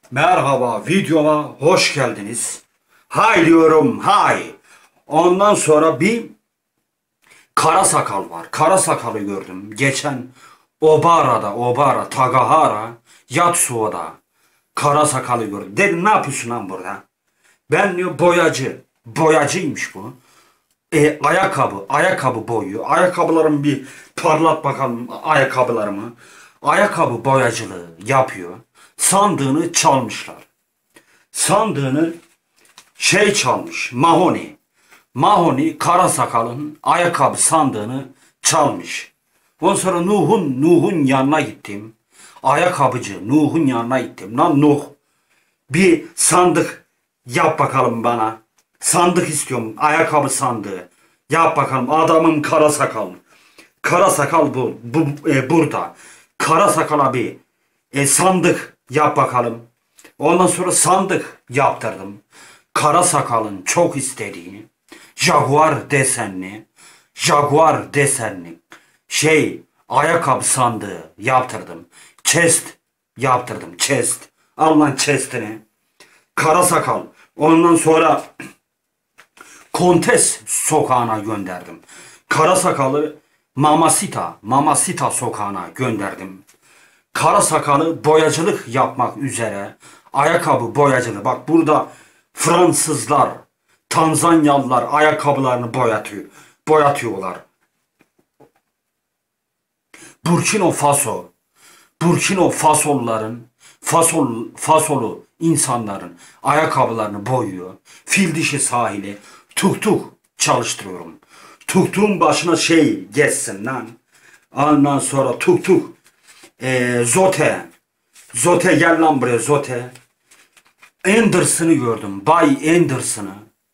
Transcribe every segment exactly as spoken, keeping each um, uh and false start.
Merhaba, videoma hoş geldiniz. Hay diyorum, hay. Ondan sonra bir kara sakal var. Kara sakalı gördüm. Geçen Obara'da, Obara, Tagahara, Yatsuo'da kara sakalı gördüm. Dedim ne yapıyorsun lan burada? Ben diyor boyacı. Boyacıymış bu. E, ayakkabı, ayakkabı boyuyor. Ayakkabılarımı bir parlat bakalım ayakkabılarımı. Ayakkabı boyacılığı yapıyor. Sandığını çalmışlar. Sandığını şey çalmış. Mahoni. Mahoni kara sakalın ayakkabı sandığını çalmış. Ondan sonra Nuh'un Nuh'un yanına gittim. Ayakkabıcı Nuh'un yanına gittim. Lan Nuh, bir sandık yap bakalım bana. Sandık istiyorum. Ayakkabı sandığı. Yap bakalım. Adamım kara sakal. Kara sakal bu. bu e, burada. Kara sakala bir e, sandık yap bakalım. Ondan sonra sandık yaptırdım. Kara sakalın çok istediğini Jaguar desenli Jaguar desenli şey ayakkabı sandığı yaptırdım. Chest yaptırdım. Chest. Al lan chest'ini. Kara sakal. Ondan sonra Kontes sokağına gönderdim. Kara sakalı Mamacita, Mamacita sokağına gönderdim. Kara sakalı boyacılık yapmak üzere ayakkabı boyacılığı. Bak burada Fransızlar, Tanzanyalılar ayakkabılarını boyatıyor. Boyatıyorlar. Burkina Faso, Burkina Fasoluların, Fasol, Fasolu insanların ayakkabılarını boyuyor. Fil dişi sahili, tuk tuk çalıştırıyorum. Tuktuğun başına şey geçsin lan. Ondan sonra tuk tuk. Ee, Zote. Zote gel lan buraya Zote. Anderson'ı gördüm. Bay Anderson'ı.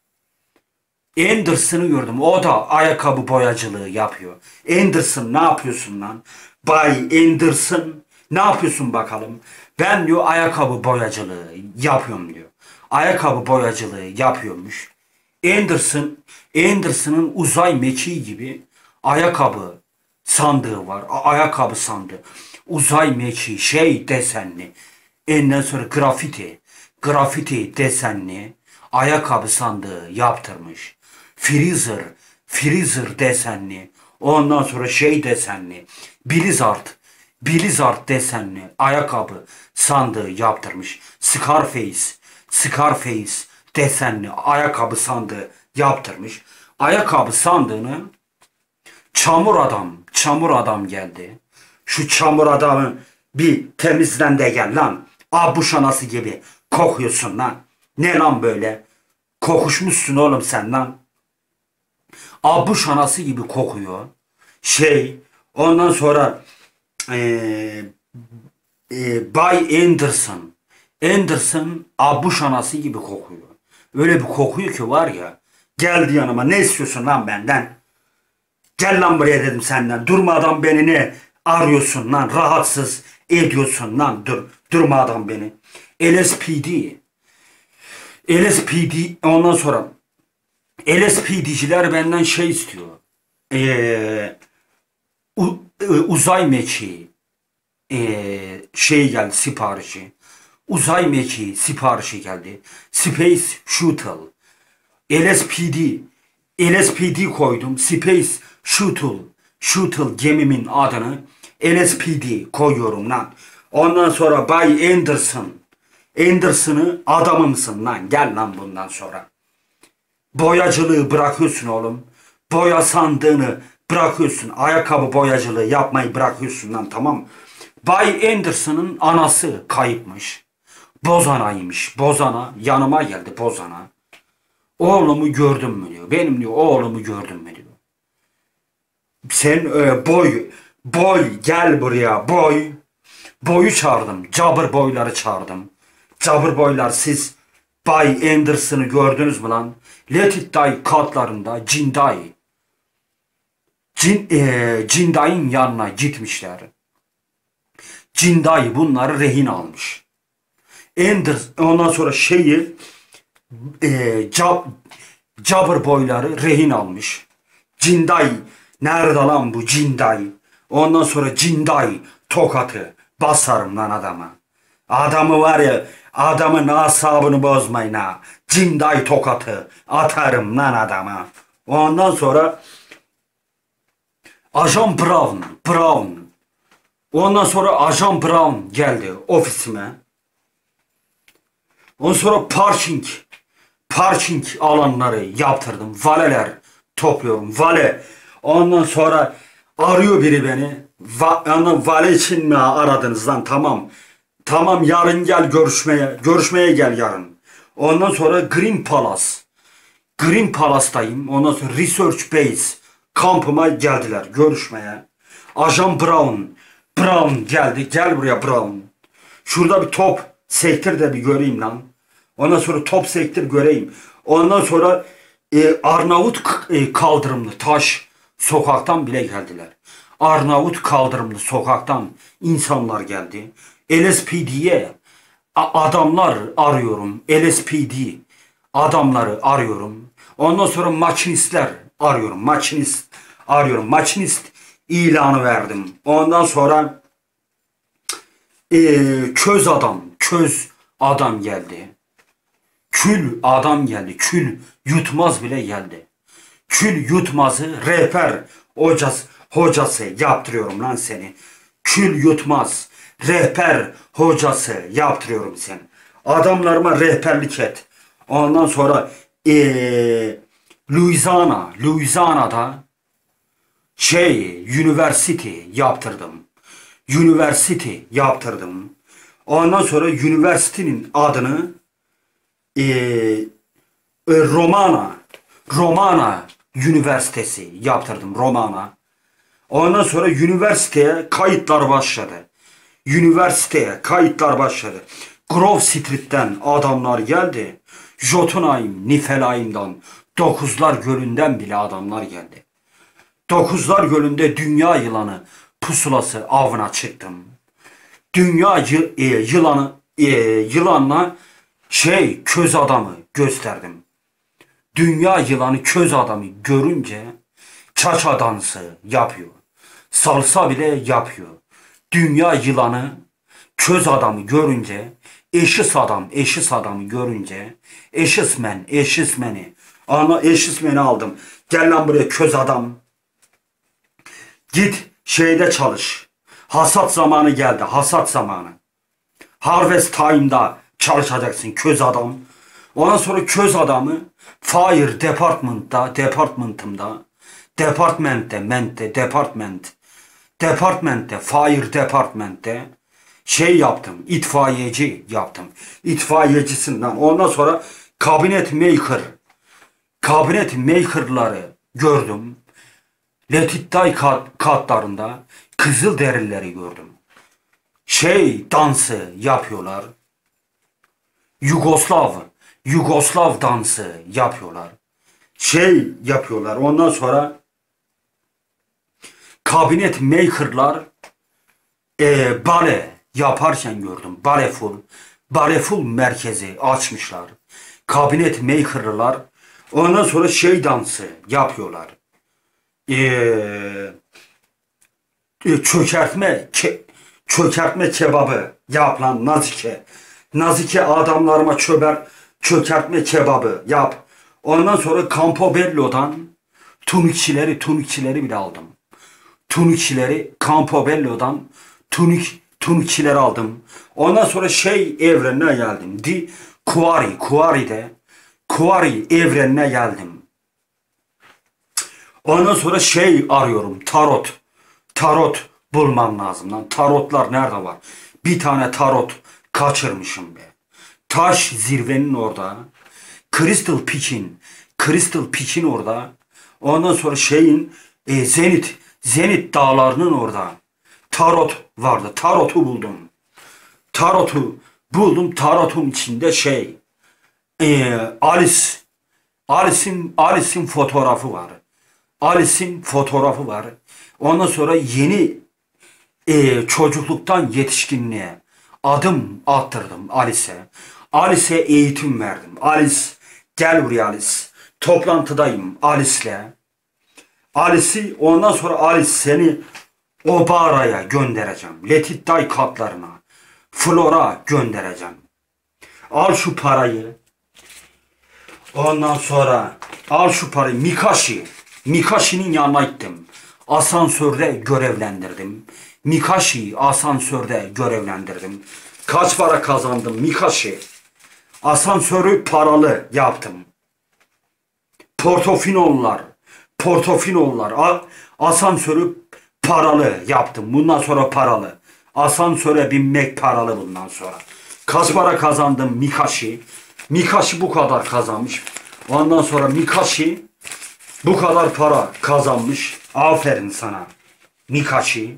Anderson'ı gördüm. O da ayakkabı boyacılığı yapıyor. Anderson ne yapıyorsun lan? Bay Anderson ne yapıyorsun bakalım? Ben diyor ayakkabı boyacılığı yapıyorum diyor. Ayakkabı boyacılığı yapıyormuş. Anderson, Anderson'ın uzay mekiği gibi ayakkabı sandığı var. A ayakkabı sandığı. Uzay mekiği şey desenli. Ondan sonra grafiti. Grafiti desenli ayakkabı sandığı yaptırmış. Freezer, Freezer desenli. Ondan sonra şey desenli. Blizzard, Blizzard desenli ayakkabı sandığı yaptırmış. Scarface, Scarface desenli ayakkabı sandığı yaptırmış. Ayakkabı sandığını çamur adam, çamur adam geldi. Şu çamur adamı bir temizlen de gel lan. Abuş anası gibi kokuyorsun lan. Ne lan böyle? Kokuşmuşsun oğlum sen lan. Abuş anası gibi kokuyor. Şey, ondan sonra ee, e, Bay Anderson. Anderson abuş anası gibi kokuyor. Öyle bir kokuyor ki var ya. Geldi yanıma, ne istiyorsun lan benden? Gel lan buraya dedim senden. Durmadan beni ne arıyorsun lan? Rahatsız ediyorsun lan. Dur, durmadan beni. L S P D. L S P D ondan sonra L S P D'ciler benden şey istiyor. Ee, u, uzay mekiği ee, şey geldi siparişi. Uzay mekiği siparişi geldi. Space Shuttle. L S P D. L S P D koydum. Space Shuttle. Shuttle gemimin adını L S P D koyuyorum lan. Ondan sonra Bay Anderson. Anderson'ı adamımsın lan. Gel lan bundan sonra. Boyacılığı bırakıyorsun oğlum. Boya sandığını bırakıyorsun. Ayakkabı boyacılığı yapmayı bırakıyorsun lan, tamam. Bay Anderson'ın anası kayıpmış. Bozana'ymış. Bozana yanıma geldi, Bozana. Oğlumu gördün mü diyor. Benim diyor oğlumu gördün mü diyor. Sen e, boy boy gel buraya boy. Boyu çağırdım. Cabır boyları çağırdım. Cabır boylar, siz Bay Anderson'ı gördünüz mü lan? Let It Die katlarında Cindai. Cin, e, Cindai'nin yanına gitmişler. Cindai bunları rehin almış. Anderson ondan sonra şeyi e, cab, Cabır boyları rehin almış. Cindai nerede lan bu Cindai? Ondan sonra Cindai tokatı basarım lan adama. Adamı var ya, adamın asabını bozmayın ha. Cinday tokatı atarım lan adama. Ondan sonra Ajan Brown, Brown. Ondan sonra Ajan Brown geldi ofisime. Ondan sonra parking, parking alanları yaptırdım. Valeler topluyorum, vale. Ondan sonra arıyor biri beni. Va yani vale için mi aradınız lan? Tamam. Tamam, yarın gel görüşmeye. Görüşmeye gel yarın. Ondan sonra Green Palace. Green Palace'tayım. Ondan sonra Research Base kampıma geldiler görüşmeye. Ajan Brown. Brown geldi. Gel buraya Brown. Şurada bir top sektir de bir göreyim lan. Ondan sonra top sektir göreyim. Ondan sonra e, Arnavut e, kaldırımlı taş sokaktan bile geldiler. Arnavut kaldırımlı sokaktan insanlar geldi. L S P D'ye adamlar arıyorum. L S P D adamları arıyorum. Ondan sonra makinistler arıyorum. Makinist arıyorum. Makinist ilanı verdim. Ondan sonra e, köz adam, köz adam geldi. Kül adam geldi. Kül yutmaz bile geldi. Kül yutmazı rehber hocası, hocası yaptırıyorum lan seni. Kül yutmaz rehber hocası yaptırıyorum seni. Adamlarıma rehberlik et. Ondan sonra ee, Louisiana, Louisiana'da şey, University yaptırdım. University yaptırdım. Ondan sonra University'nin adını e, e, Romana, Romana Üniversitesi yaptırdım. Romana. Ondan sonra üniversiteye kayıtlar başladı. Üniversiteye kayıtlar başladı. Grove Street'ten adamlar geldi. Jotunheim, Niflheim'dan, Dokuzlar Gölü'nden bile adamlar geldi. Dokuzlar Gölü'nde dünya yılanı pusulası avına çıktım. Dünya yı, e, yılanı e, yılanla şey köz adamı gösterdim. Dünya yılanı köz adamı görünce çaça dansı yapıyor. Salsa bile yapıyor. Dünya yılanı köz adamı görünce, eşis adam, eşis adamı görünce, eşismen, eşismeni, ana eşismeni aldım. Gel lan buraya köz adam. Git şeyde çalış. Hasat zamanı geldi, hasat zamanı. Harvest time'da çalışacaksın köz adam. Ondan sonra köz adamı fire department'ta, department'ımda, department'te, ment'te, department, department'te, fire department'te şey yaptım, itfaiyeci yaptım. İtfaiyecisinden. Ondan sonra cabinet maker, cabinet maker'ları gördüm. Letittay kat, katlarında Kızılderilileri gördüm. Şey dansı yapıyorlar. Yugoslav, Yugoslav dansı yapıyorlar. Şey yapıyorlar. Ondan sonra kabinet maker'lar e, bale yaparken gördüm. Baleful, Baleful merkezi açmışlar. Kabinet maker'lar ondan sonra şey dansı yapıyorlar. Eee çökertme ke, çökertme kebabı yap lan nazike. Nazike adamlarıma çöber çökertme kebabı yap. Ondan sonra Campobello'dan tunikçileri tunikçileri bile aldım. Tunikçileri Campobello'dan tunik tunikçileri aldım. Ondan sonra şey evrenine geldim. Di Quarry, Quarry'de Quarry evrenine geldim. Ondan sonra şey arıyorum. Tarot. Tarot bulmam lazım lan. Tarotlar nerede var? Bir tane tarot kaçırmışım be. Taş zirvenin orada. Crystal Peak'in. Crystal Peak'in orada. Ondan sonra şeyin e, Zenit. Zenit dağlarının orada. Tarot vardı. Tarotu buldum. Tarotu buldum. Tarotun içinde şey e, Alice. Alice'in Alice'in fotoğrafı var. Alice'in fotoğrafı var. Ondan sonra yeni e, çocukluktan yetişkinliğe adım attırdım Alice'e. Alice'e eğitim verdim. Alice gel buraya Alice. Toplantıdayım Alice'le. Alice'i ondan sonra Alice seni Obara'ya göndereceğim. Letittay katlarına. Flora göndereceğim. Al şu parayı. Ondan sonra al şu parayı. Mikashi. Mikashi'nin yanına gittim. Asansörde görevlendirdim. Mikashi asansörde görevlendirdim. Kaç para kazandım Mikashi? Asansörü paralı yaptım. Portofinollar. Portofinollar. Asansörü paralı yaptım. Bundan sonra paralı. Asansöre binmek paralı bundan sonra. Kaç para kazandım Mikashi? Mikashi bu kadar kazanmış. Ondan sonra Mikashi bu kadar para kazanmış. Aferin sana Mikashi.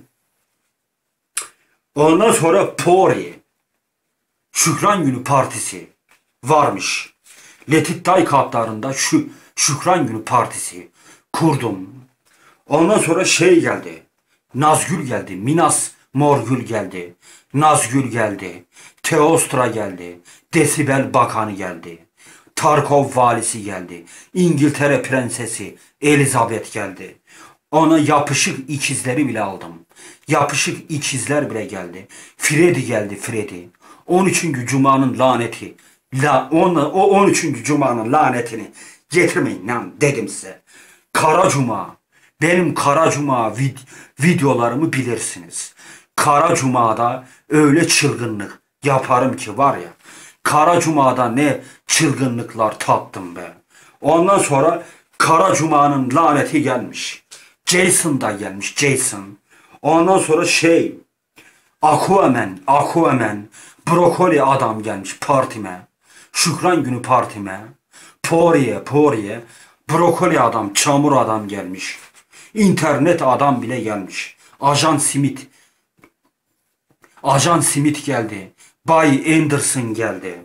Ondan sonra Pori. Şükran Günü Partisi varmış. Letittay katlarında şu Şükran Günü Partisi kurdum. Ondan sonra şey geldi. Nazgül geldi. Minas Morgül geldi. Nazgül geldi. Teostra geldi. Desibel Bakanı geldi. Tarkov valisi geldi. İngiltere Prensesi Elizabeth geldi. Ona yapışık ikizleri bile aldım. Yapışık ikizler bile geldi. Freddy geldi Freddy. on üçüncü Cuma'nın laneti. La, on, o on üçüncü Cuma'nın lanetini getirmeyin lan dedim size. Kara Cuma. Benim Kara Cuma vid videolarımı bilirsiniz. Kara Cuma'da öyle çılgınlık yaparım ki var ya. Kara Cuma'da ne çılgınlıklar tattım be. Ondan sonra Kara Cuma'nın laneti gelmiş. Jason da gelmiş Jason. Ondan sonra şey Aquaman, Aquaman, brokoli adam gelmiş partime. Şükran Günü partime. Poriye, Poriye, brokoli adam, çamur adam gelmiş. İnternet adam bile gelmiş. Ajan Smith. Ajan Smith geldi. Bay Anderson geldi.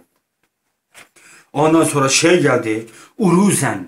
Ondan sonra şey geldi. Uruzen.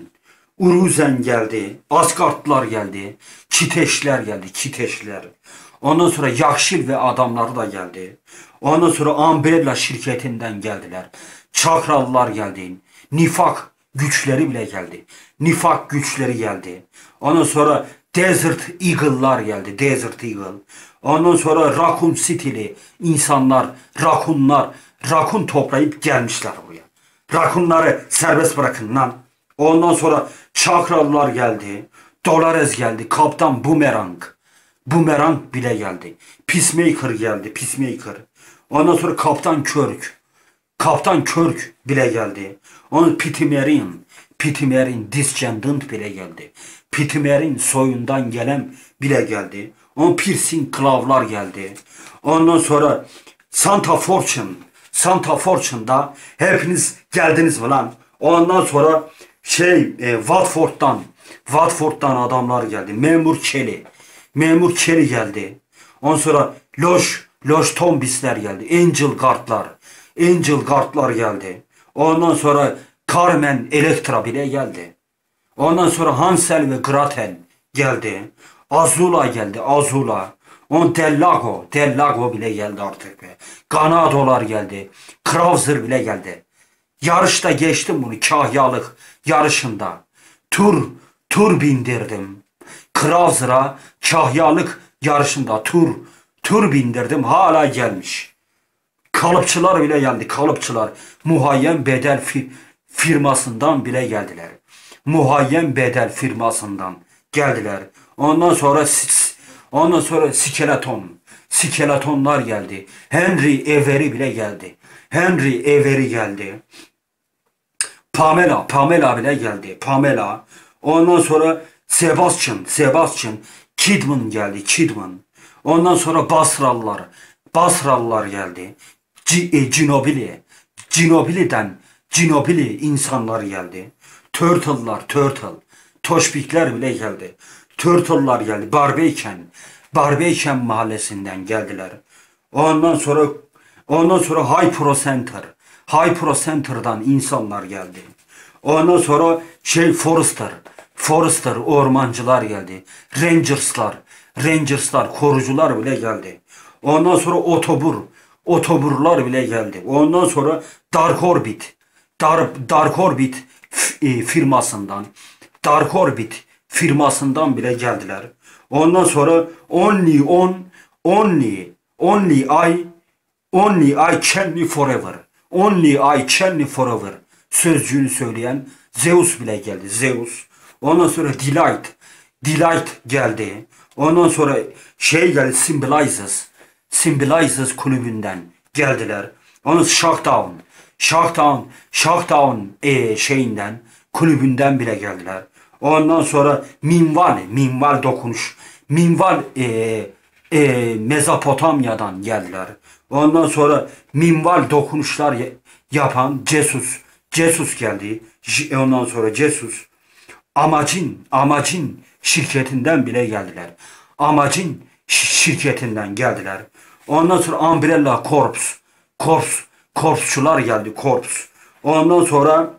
Uruzen geldi. Asgardlar geldi. Kiteşler geldi. Kiteşler. Ondan sonra Yakşil ve adamları da geldi. Ondan sonra Umbrella şirketinden geldiler. Çakralılar geldi. Nifak güçleri bile geldi. Nifak güçleri geldi. Ondan sonra Desert Eagle'lar geldi. Desert Eagle. Ondan sonra Raccoon City'li insanlar, rakunlar, rakun toplayıp gelmişler buraya. Rakunları serbest bırakın lan. Ondan sonra Çakralılar geldi. Dolores geldi. Kaptan Boomerang. Boomerang bile geldi. Peacemaker geldi. Peacemaker. Ondan sonra Kaptan Kirk. Kaptan Kirk bile geldi. Onun Pitimerin. Pitimerin Discendant bile geldi. Pitimerin soyundan gelen bile geldi. On Piercing Clav'lar geldi. Ondan sonra Santa Fortune. Santa Fortune'da hepiniz geldiniz mi lan? Ondan sonra şey e, Watford'dan Watford'dan adamlar geldi. Memur Kelly. Memur Kelly geldi. Ondan sonra Loş Loş Tombisler geldi. Angel Guard'lar. Angel Guard'lar geldi. Ondan sonra Carmen Electra bile geldi. Ondan sonra Hansel ve Gretel geldi. Azula geldi. Azula. On Delago. Delago bile geldi artık be. Ganadolar geldi. Krauser bile geldi. Yarışta geçtim bunu. Kahyalık yarışında. Tur. Tur bindirdim. Krauser'a kahyalık yarışında tur. Tur bindirdim. Hala gelmiş. Kalıpçılar bile geldi. Kalıpçılar. Muhayyen bedel fi firmasından bile geldiler. Muhayyen bedel firmasından geldiler. Ondan sonra ondan sonra skeleton. Skeletonlar geldi. Henry Avery bile geldi. Henry Avery geldi. Pamela. Pamela bile geldi. Pamela. Ondan sonra Sebastian. Sebastian. Kidman geldi. Kidman. Ondan sonra Basralılar. Basralılar geldi. C e, Ginobili. Ginobili'den Ginobili insanlar geldi. Turtle'lar. Turtle. Toşbikler bile geldi. Turtle'lar geldi. Barbeyken. Barbeyken mahallesinden geldiler. Ondan sonra ondan sonra High Pro Center. High Pro Center'dan insanlar geldi. Ondan sonra şey Forrester. Forrester ormancılar geldi. Rangers'lar. Rangers'lar korucular bile geldi. Ondan sonra otobur. Otoburlar bile geldi. Ondan sonra Dark Orbit. Dark, Dark Orbit e, firmasından. Dark Orbit firmasından bile geldiler. Ondan sonra Only On Only Only I Only I can me forever. Only I can me forever. Sözcüğünü söyleyen Zeus bile geldi. Zeus. Ondan sonra Delight. Delight geldi. Ondan sonra şey geldi. Symbolizes. Symbolizes kulübünden geldiler. Onun Shockdown. Shockdown. Shockdown e, şeyinden kulübünden bile geldiler. Ondan sonra minval. Minval dokunuş. Minval e, e, Mezopotamya'dan geldiler. Ondan sonra minval dokunuşlar yapan Jesus. Jesus geldi. Ondan sonra Jesus. Amacın, amacın şirketinden bile geldiler. Amacın şirketinden geldiler. Ondan sonra Umbrella Corps. Corps. Korpsçular geldi. Corps. Ondan sonra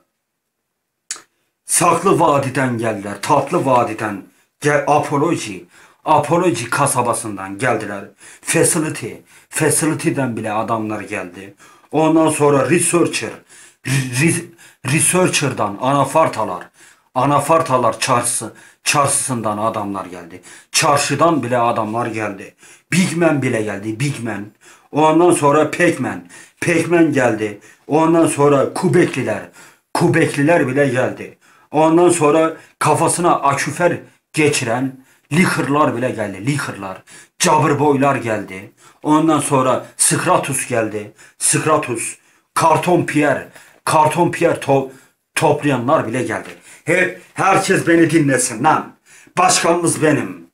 Saklı Vadi'den geldiler. Tatlı Vadi'den. Gel, Apology. Apology kasabasından geldiler. Facility. Facility'den bile adamlar geldi. Ondan sonra Researcher. Re, Researcher'dan anafartalar. Anafartalar çarşısı, çarşısından adamlar geldi. Çarşıdan bile adamlar geldi. Big Man bile geldi. Big Man. Ondan sonra Pac-Man. Pac-Man geldi. Ondan sonra Kubekliler. Kubekliler bile geldi. Ondan sonra kafasına aküfer geçiren Liker'lar bile geldi. Liker'lar. Jabberboy'lar geldi. Ondan sonra Skratus geldi. Skratus. Karton Pierre. Karton Pierre to toplayanlar bile geldi. Hep herkes beni dinlesin lan. Başkanımız benim.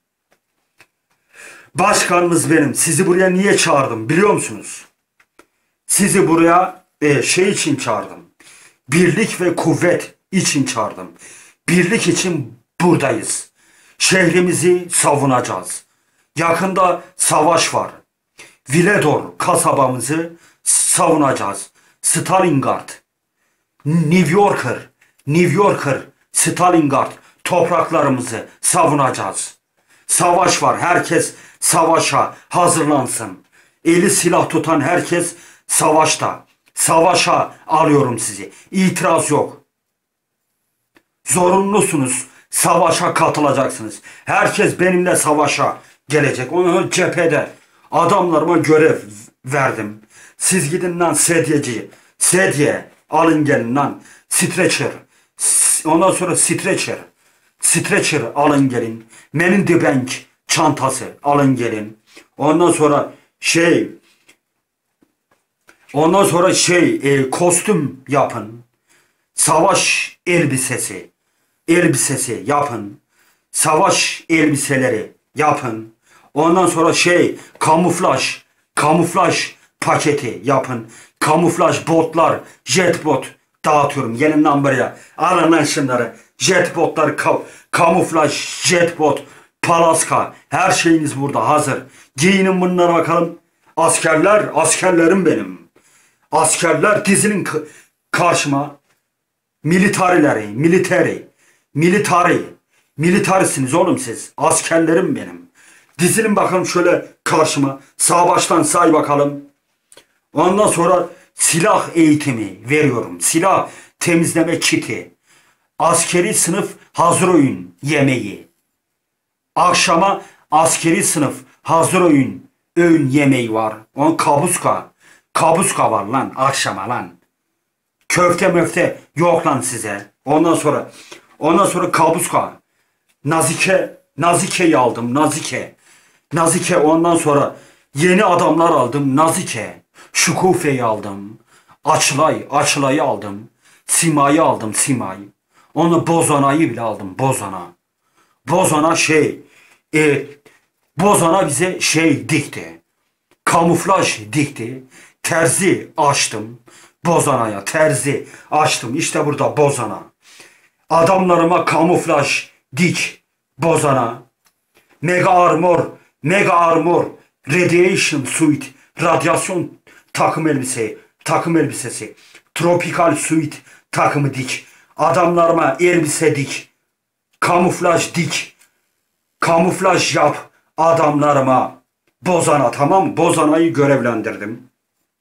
Başkanımız benim. Sizi buraya niye çağırdım biliyor musunuz? Sizi buraya e, şey için çağırdım. Birlik ve kuvvet için çağırdım. Birlik için buradayız. Şehrimizi savunacağız. Yakında savaş var. Villedor kasabamızı savunacağız. Stalingrad, New Yorker, New Yorker, Stalingrad topraklarımızı savunacağız. Savaş var. Herkes savaşa hazırlansın. Eli silah tutan herkes savaşta. Savaşa alıyorum sizi. İtiraz yok. Zorunlusunuz. Savaşa katılacaksınız. Herkes benimle savaşa gelecek. Onu cephede adamlarıma görev verdim. Siz gidin lan sedyeci. Sedye alın gelin lan. Stretcher. Ondan sonra stretcher. Stretcher alın gelin. Men in the bank çantası alın gelin. Ondan sonra şey ondan sonra şey e, kostüm yapın. Savaş elbisesi. Elbisesi yapın. Savaş elbiseleri yapın. Ondan sonra şey kamuflaj. Kamuflaj paketi yapın. Kamuflaj botlar. Jet bot dağıtıyorum. Gelin lan buraya. Alın lan şunları. Jet botlar. Ka kamuflaj jet bot. Palaska. Her şeyiniz burada hazır. Giyinin bunlara bakalım. Askerler. Askerlerim benim. Askerler dizinin karşıma. Militarileri. Militari. Militari. Militarisiniz oğlum siz. Askerlerim benim. Dizilin bakalım şöyle karşıma. Sağ baştan say bakalım. Ondan sonra silah eğitimi veriyorum. Silah temizleme kiti. Askeri sınıf hazır oyun yemeği. Akşama askeri sınıf hazır oyun öğün yemeği var. On kabuska. Kabuska var lan akşama lan. Köfte möfte yok lan size. Ondan sonra ondan sonra kabuska. Nazike. Nazike'yi aldım. Nazike. Nazike ondan sonra yeni adamlar aldım. Nazike. Şukufe'yi aldım. Açılay. Açılay'ı aldım. Sima'yı aldım. Sima'yı. Onu Bozana'yı bile aldım. Bozana. Bozana şey e, Bozana bize şey dikti. Kamuflaj dikti. Terzi açtım. Bozana'ya terzi açtım. İşte burada Bozana. Adamlarıma kamuflaj dik. Bozana. Mega armor. Mega armor. Radiation suit. Radyasyon takım elbise. Takım elbisesi. Tropical suit takımı dik. Adamlarıma elbise dik. Kamuflaj dik. Kamuflaj yap. Adamlarıma. Bozana, tamam mı? Bozana'yı görevlendirdim.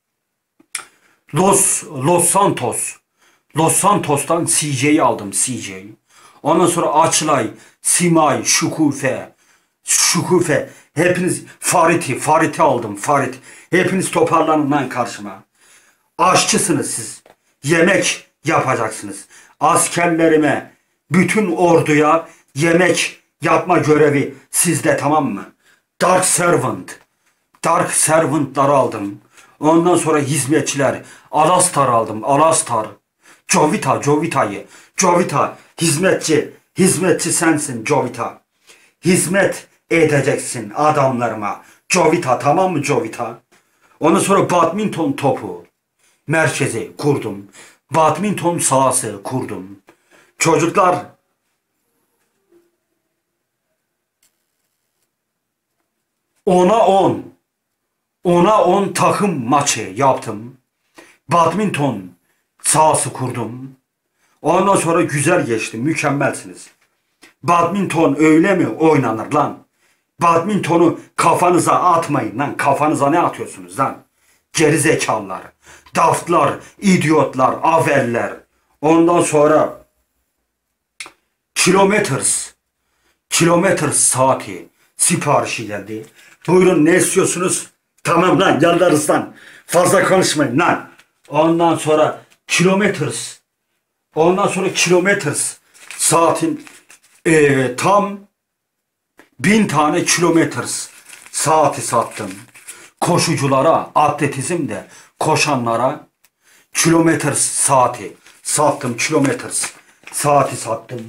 Los, Los Santos. Los Santos'tan C J'yi aldım. C J. Ondan sonra Açlay, Simay, Şukufe. Şukufe. Hepiniz Farit'i, Farit'i aldım, Farit. Hepiniz toparlanın lan karşıma. Aşçısınız siz. Yemek yapacaksınız. Askerlerime, bütün orduya yemek yapma görevi sizde, tamam mı? Dark Servant. Dark Servant'ları aldım. Ondan sonra hizmetçiler. Alastar aldım, Alastar. Jovita, Jovita'yı. Jovita, hizmetçi. Hizmetçi sensin Jovita. Hizmet edeceksin adamlarıma. Jovita, tamam mı Jovita? Ondan sonra badminton topu merkezi kurdum. Badminton sahası kurdum. Çocuklar, ona on. Ona on takım maçı yaptım. Badminton sahası kurdum. Ondan sonra güzel geçti. Mükemmelsiniz. Badminton öyle mi oynanır lan? Badmintonu kafanıza atmayın lan. Kafanıza ne atıyorsunuz lan? Gerizekalılar, daftlar, idiotlar, aveller. Ondan sonra kilometers, kilometers saati siparişi geldi. Buyurun, ne istiyorsunuz? Tamam lan, yalvarırız lan. Fazla konuşmayın lan. Ondan sonra kilometers, ondan sonra kilometers saatin e, tam bin tane kilometers saati sattım. Koşuculara, atletizmde koşanlara kilometers saati sattım. Kilometers saati sattım.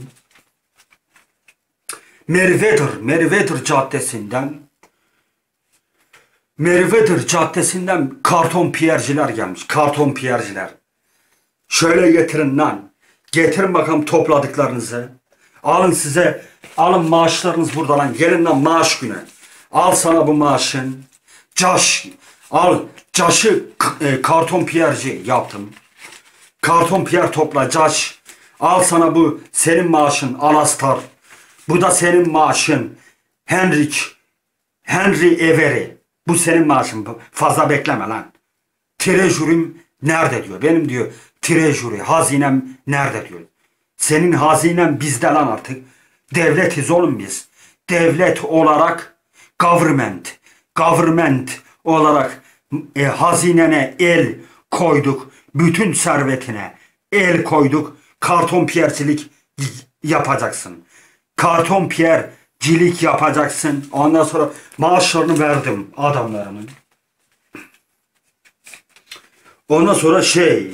Mervedir, Mervedir Caddesi'nden Mervedir Caddesi'nden karton piyerciler gelmiş. Karton piyerciler. Şöyle getirin lan. Getirin bakalım topladıklarınızı. Alın size, alın maaşlarınız burada lan. Gelin lan maaş günü. Al sana bu maaşın. Caş, al. Caşı e, karton piyerci yaptım. Karton piyer topla caş. Al sana bu senin maaşın Alastar. Bu da senin maaşın Henrik. Henry Everi. Bu senin maaşın. Fazla bekleme lan. Treasury'm nerede diyor. Benim diyor treasury, hazinem nerede diyor. Senin hazinen bizde lan artık. Devletiz oğlum biz. Devlet olarak government, government olarak e, hazinene el koyduk. Bütün servetine el koyduk. Karton piyercilik yapacaksın. Karton piyercilik yapacaksın. Ondan sonra maaşlarını verdim adamlarımın. Ondan sonra şey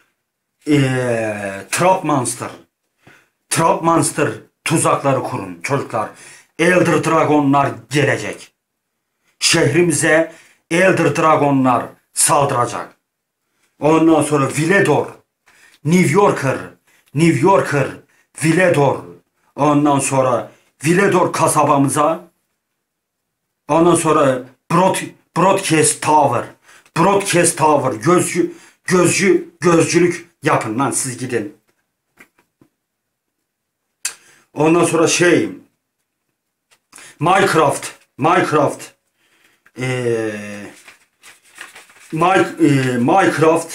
ee, Trap Monster. Trap Monster tuzakları kurun çocuklar. Elder Dragonlar gelecek. Şehrimize Elder Dragonlar saldıracak. Ondan sonra Villedor, New Yorker, New Yorker, Villedor. Ondan sonra Villedor kasabamıza. Ondan sonra Broad, Broadcast Tower. Broadcast Tower. Gözcü, gözcü, gözcülük yapın lan, siz gidin. Ondan sonra şey Minecraft. Minecraft. Ee, My, e, Minecraft.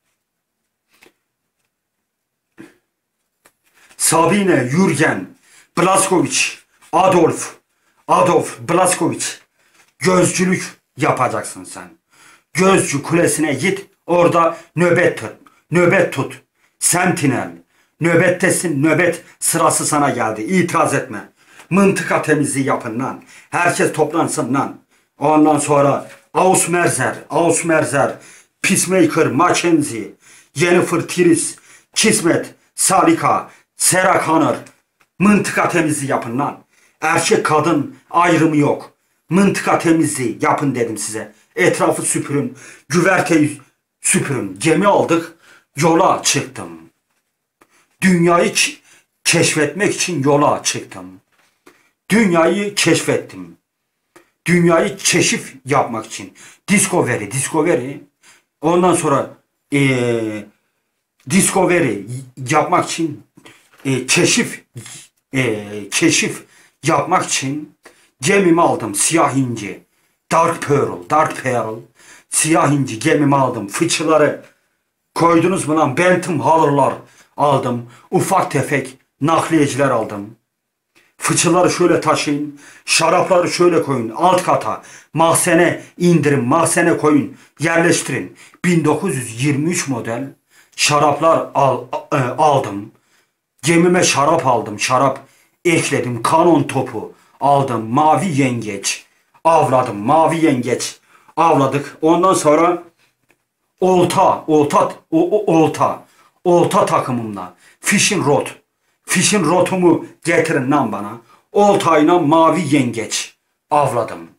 Sabine, Jürgen, Blaskovic, Adolf, Adolf Blaskovic. Gözcülük yapacaksın sen. Gözcü kulesine git, orada nöbet tut. Nöbet tut. Sentinel. Nöbettesin, nöbet sırası sana geldi. İtiraz etme. Mıntıka temizliği yapın lan. Herkes toplansın lan. Ondan sonra Aus Merzer, Aus Merzer, Peacemaker, Mackenzie, Jennifer Tiris, Kismet, Salika, Sarah Connor. Mıntıka temizliği yapın lan. Erkek kadın ayrımı yok. Mıntıka temizliği yapın dedim size. Etrafı süpürün. Güverteyi süpürün. Gemi aldık. Yola çıktım. Dünyayı keşfetmek için yola çıktım. Dünyayı keşfettim. Dünyayı keşif yapmak için. Discovery, Discovery. Ondan sonra ee, Discovery yapmak için e, keşif e, keşif yapmak için gemimi aldım. Siyah inci. Dark Pearl, Dark Pearl. Siyah inci gemimi aldım. Fıçıları koydunuz mu lan? Bentham Haller'lar aldım. Ufak tefek nakliyeciler aldım. Fıçıları şöyle taşıyın. Şarapları şöyle koyun. Alt kata. Mahzene indirin. Mahzene koyun. Yerleştirin. bin dokuz yüz yirmi üç model şaraplar al, e, aldım. Gemime şarap aldım. Şarap ekledim. Kanon topu aldım. Mavi yengeç avladım. Mavi yengeç avladık. Ondan sonra olta, olta, o, o, olta, olta takımımla fishing rod, fishing rodumu getirin lan bana. Oltayla mavi yengeç avladım.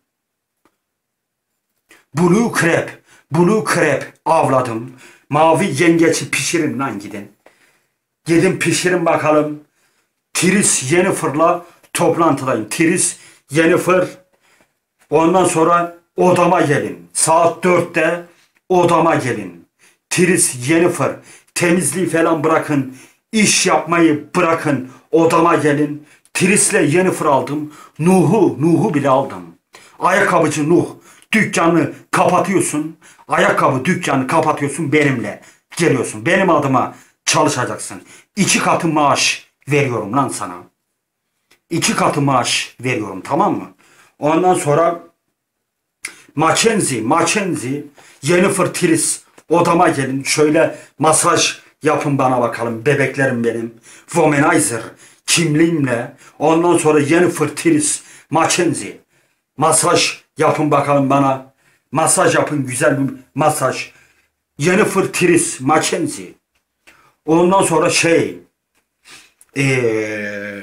Blue crab, blue crab avladım. Mavi yengeçi pişirin lan gidin. Gidin pişirin bakalım. Tris Jennifer'la toplantıdayım. Tris Jennifer. Ondan sonra odama gelin. Saat dörtte odama gelin. Tris Jennifer. Temizliği falan bırakın. İş yapmayı bırakın. Odama gelin. Tris'le Jennifer aldım. Nuh'u, Nuh'u bile aldım. Ayakkabıcı Nuh. Dükkanı kapatıyorsun. Ayakkabı dükkanı kapatıyorsun benimle. Geliyorsun. Benim adıma çalışacaksın. İki katı maaş veriyorum lan sana. İki katı maaş veriyorum, tamam mı? Ondan sonra Mackenzie, Mackenzie, Jennifer Tris odama gelin. Şöyle masaj yapın bana bakalım. Bebeklerim benim. Womanizer kimliğimle. Ondan sonra Jennifer Tris, Mackenzie masaj yapın bakalım bana. Masaj yapın, güzel bir masaj. Jennifer Tris, Mackenzie. Ondan sonra şey ee,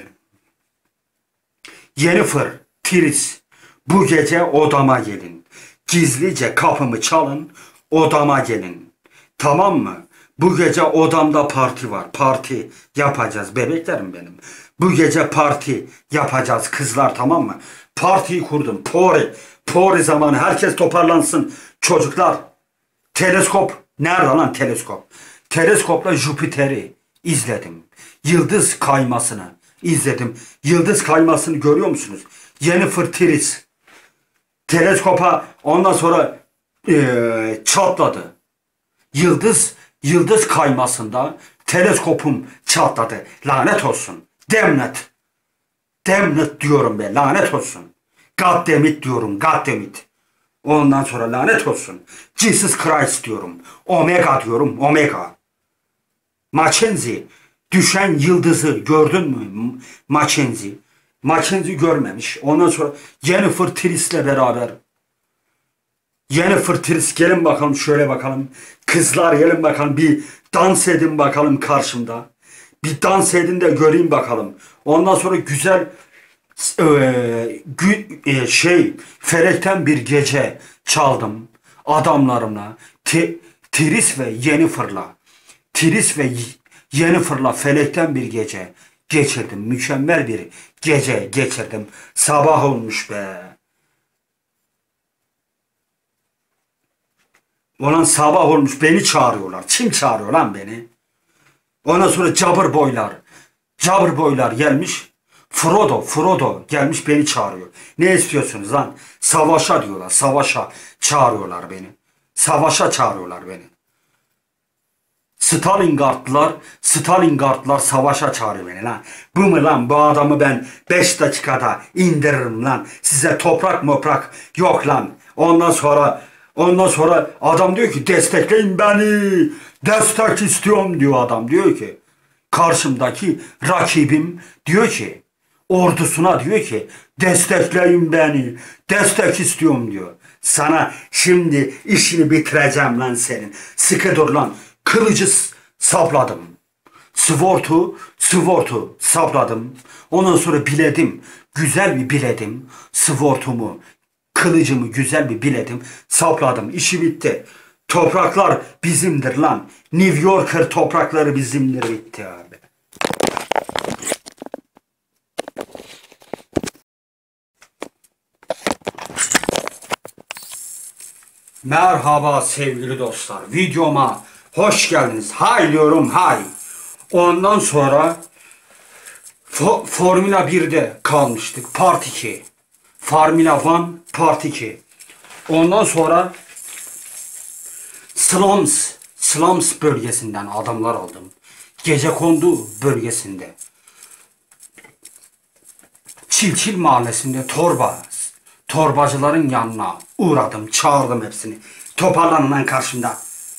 Jennifer Tris, bu gece odama gelin. Gizlice kapımı çalın, odama gelin. Tamam mı? Bu gece odamda parti var. Parti yapacağız bebeklerim benim. Bu gece parti yapacağız kızlar, tamam mı? Partiyi kurdum. Pori. Pori zamanı. Herkes toparlansın. Çocuklar. Teleskop. Nerede lan teleskop? Teleskopla Jüpiter'i izledim. Yıldız kaymasını izledim. Yıldız kaymasını görüyor musunuz? Jennifer Tris teleskopa ondan sonra ee, çatladı. Yıldız yıldız kaymasında teleskopum çatladı. Lanet olsun. Demnet. Demnet diyorum ben. Lanet olsun. God damn it diyorum. God damn it. Ondan sonra lanet olsun. Jesus Christ diyorum. Omega diyorum. Omega. Mackenzie. Düşen yıldızı gördün mü? Mackenzie. Mackenzie görmemiş. Ondan sonra Jennifer Tris'le beraber. Jennifer Tris gelin bakalım, şöyle bakalım. Kızlar gelin bakalım, bir dans edin bakalım karşımda. Bir dans edin de göreyim bakalım. Ondan sonra güzel e, gü, e, şey felekten bir gece çaldım adamlarımla. T, Tris ve Jennifer'la. Tris ve Jennifer'la felekten bir gece geçirdim. Mükemmel bir gece geçirdim. Sabah olmuş be. Olan sabah olmuş, beni çağırıyorlar. Kim çağırıyor lan beni? Ondan sonra cabır boylar. Cabır boylar gelmiş. Frodo, Frodo gelmiş beni çağırıyor. Ne istiyorsunuz lan? Savaşa diyorlar. Savaşa çağırıyorlar beni. Savaşa çağırıyorlar beni. Stalingardlılar, Stalingardlılar savaşa çağırıyor beni lan. Bu mu lan? Bu adamı ben beş dakikada indiririm lan. Size toprak moprak yok lan. Ondan sonra ondan sonra adam diyor ki destekleyin beni. Destek istiyorum diyor adam. Diyor ki karşımdaki rakibim diyor ki ordusuna diyor ki destekleyin beni. Destek istiyorum diyor. Sana şimdi işini bitireceğim lan senin. Sıkı dur lan. Kılıcı sapladım. Svortu, svortu sapladım. Ondan sonra biledim. Güzel bir biledim. Svortumu, kılıcımı güzel bir biledim. Sapladım. İşi bitti. Topraklar bizimdir lan. New Yorker toprakları bizimdir, bitti abi. Merhaba sevgili dostlar. Videoma hoş geldiniz. Hay diyorum, hay. Ondan sonra Fo Formula birde kalmıştık. Part iki. Formula bir Part iki. Ondan sonra Slums, Slums bölgesinden adamlar aldım. Gecekondu bölgesinde. Çilçil Mahallesi'nde torba, torbacıların yanına uğradım, çağırdım hepsini. Toparlanın lan karşımda.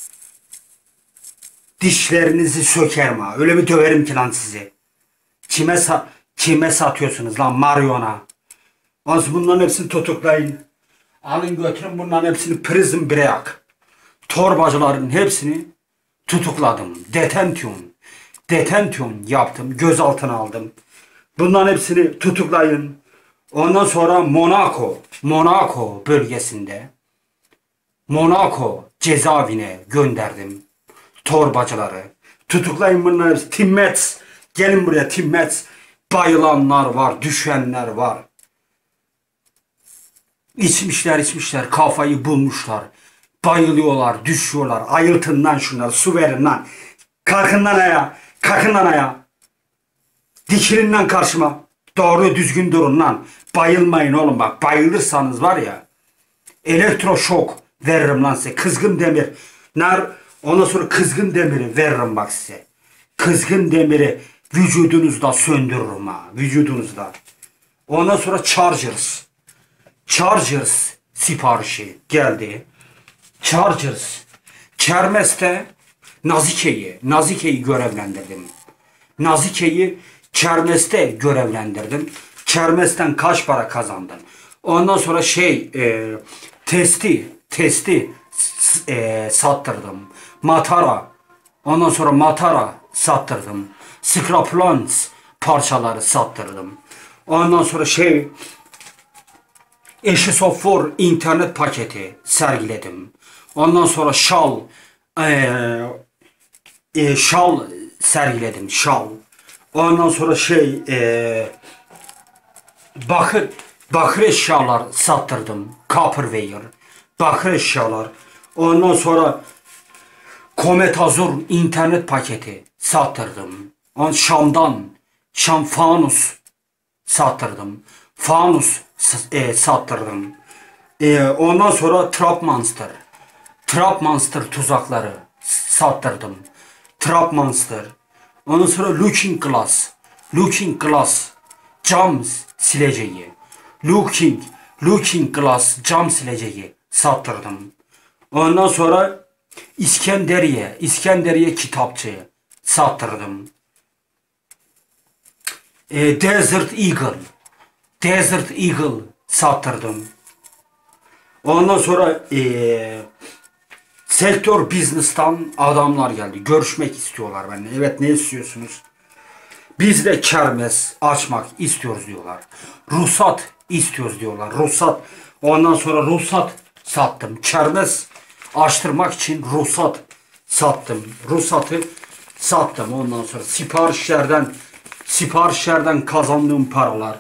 Dişlerinizi sökerim ha. Öyle bir döverim ki lan sizi. Kime, sa kime satıyorsunuz lan Marion'a? Az bunların hepsini tutuklayın. Alın götürün bunların hepsini prison break. Torbacıların hepsini tutukladım. Detention. Detention yaptım. Gözaltına aldım. Bunların hepsini tutuklayın. Ondan sonra Monaco. Monaco bölgesinde. Monaco cezaevine gönderdim. Torbacıları. Tutuklayın bunları hepsi. Timmets. Gelin buraya Timmets. Bayılanlar var. Düşenler var. İçmişler içmişler. Kafayı bulmuşlar. Bayılıyorlar. Düşüyorlar. Ayıltın lan şunları. Su verin lan. Kalkın lan ayağa. Kalkın lan ayağa. Dikilin lan karşıma. Doğru düzgün durun lan. Bayılmayın oğlum bak. Bayılırsanız var ya. Elektroşok veririm lan size. Kızgın demir. Nar, ondan sonra kızgın demiri veririm bak size. Kızgın demiri vücudunuzda söndürürüm ha. Vücudunuzda. Ondan sonra Chargers. Chargers siparişi geldi. Chargers. Kermes'te Nazike'yi. Nazike'yi görevlendirdim. Nazike'yi Kermes'te görevlendirdim. Kermes'ten kaç para kazandın? Ondan sonra şey e, testi testi e, sattırdım. Matara. Ondan sonra matara sattırdım. Scraplons parçaları sattırdım. Ondan sonra şey Eşisofor internet paketi sergiledim. Ondan sonra şal e, e, şal sergiledim. Şal. Ondan sonra şey e, bakır bakır eşyalar sattırdım. Copperware. Bakır eşyalar. Ondan sonra Comet Azur internet paketi sattırdım. On Şam'dan Şam fanus sattırdım. Fanus e, sattırdım. E, ondan sonra Trap Monster. Trap Monster tuzakları sattırdım. Trap Monster. Ondan sonra Looking Glass. Looking Glass cam sileceği. Looking Looking Glass cam sileceği sattırdım. Ondan sonra İskenderiye, İskenderiye kitapçı sattırdım. E, Desert Eagle. Desert Eagle sattırdım. Ondan sonra e, sektör business'tan adamlar geldi. Görüşmek istiyorlar benimle. Evet ne istiyorsunuz? Biz de kermes açmak istiyoruz diyorlar. Ruhsat istiyoruz diyorlar. Ruhsat. Ondan sonra ruhsat sattım. Kermes açtırmak için ruhsat sattım. Ruhsatı sattım. Ondan sonra siparişlerden siparişlerden kazandığım paralar.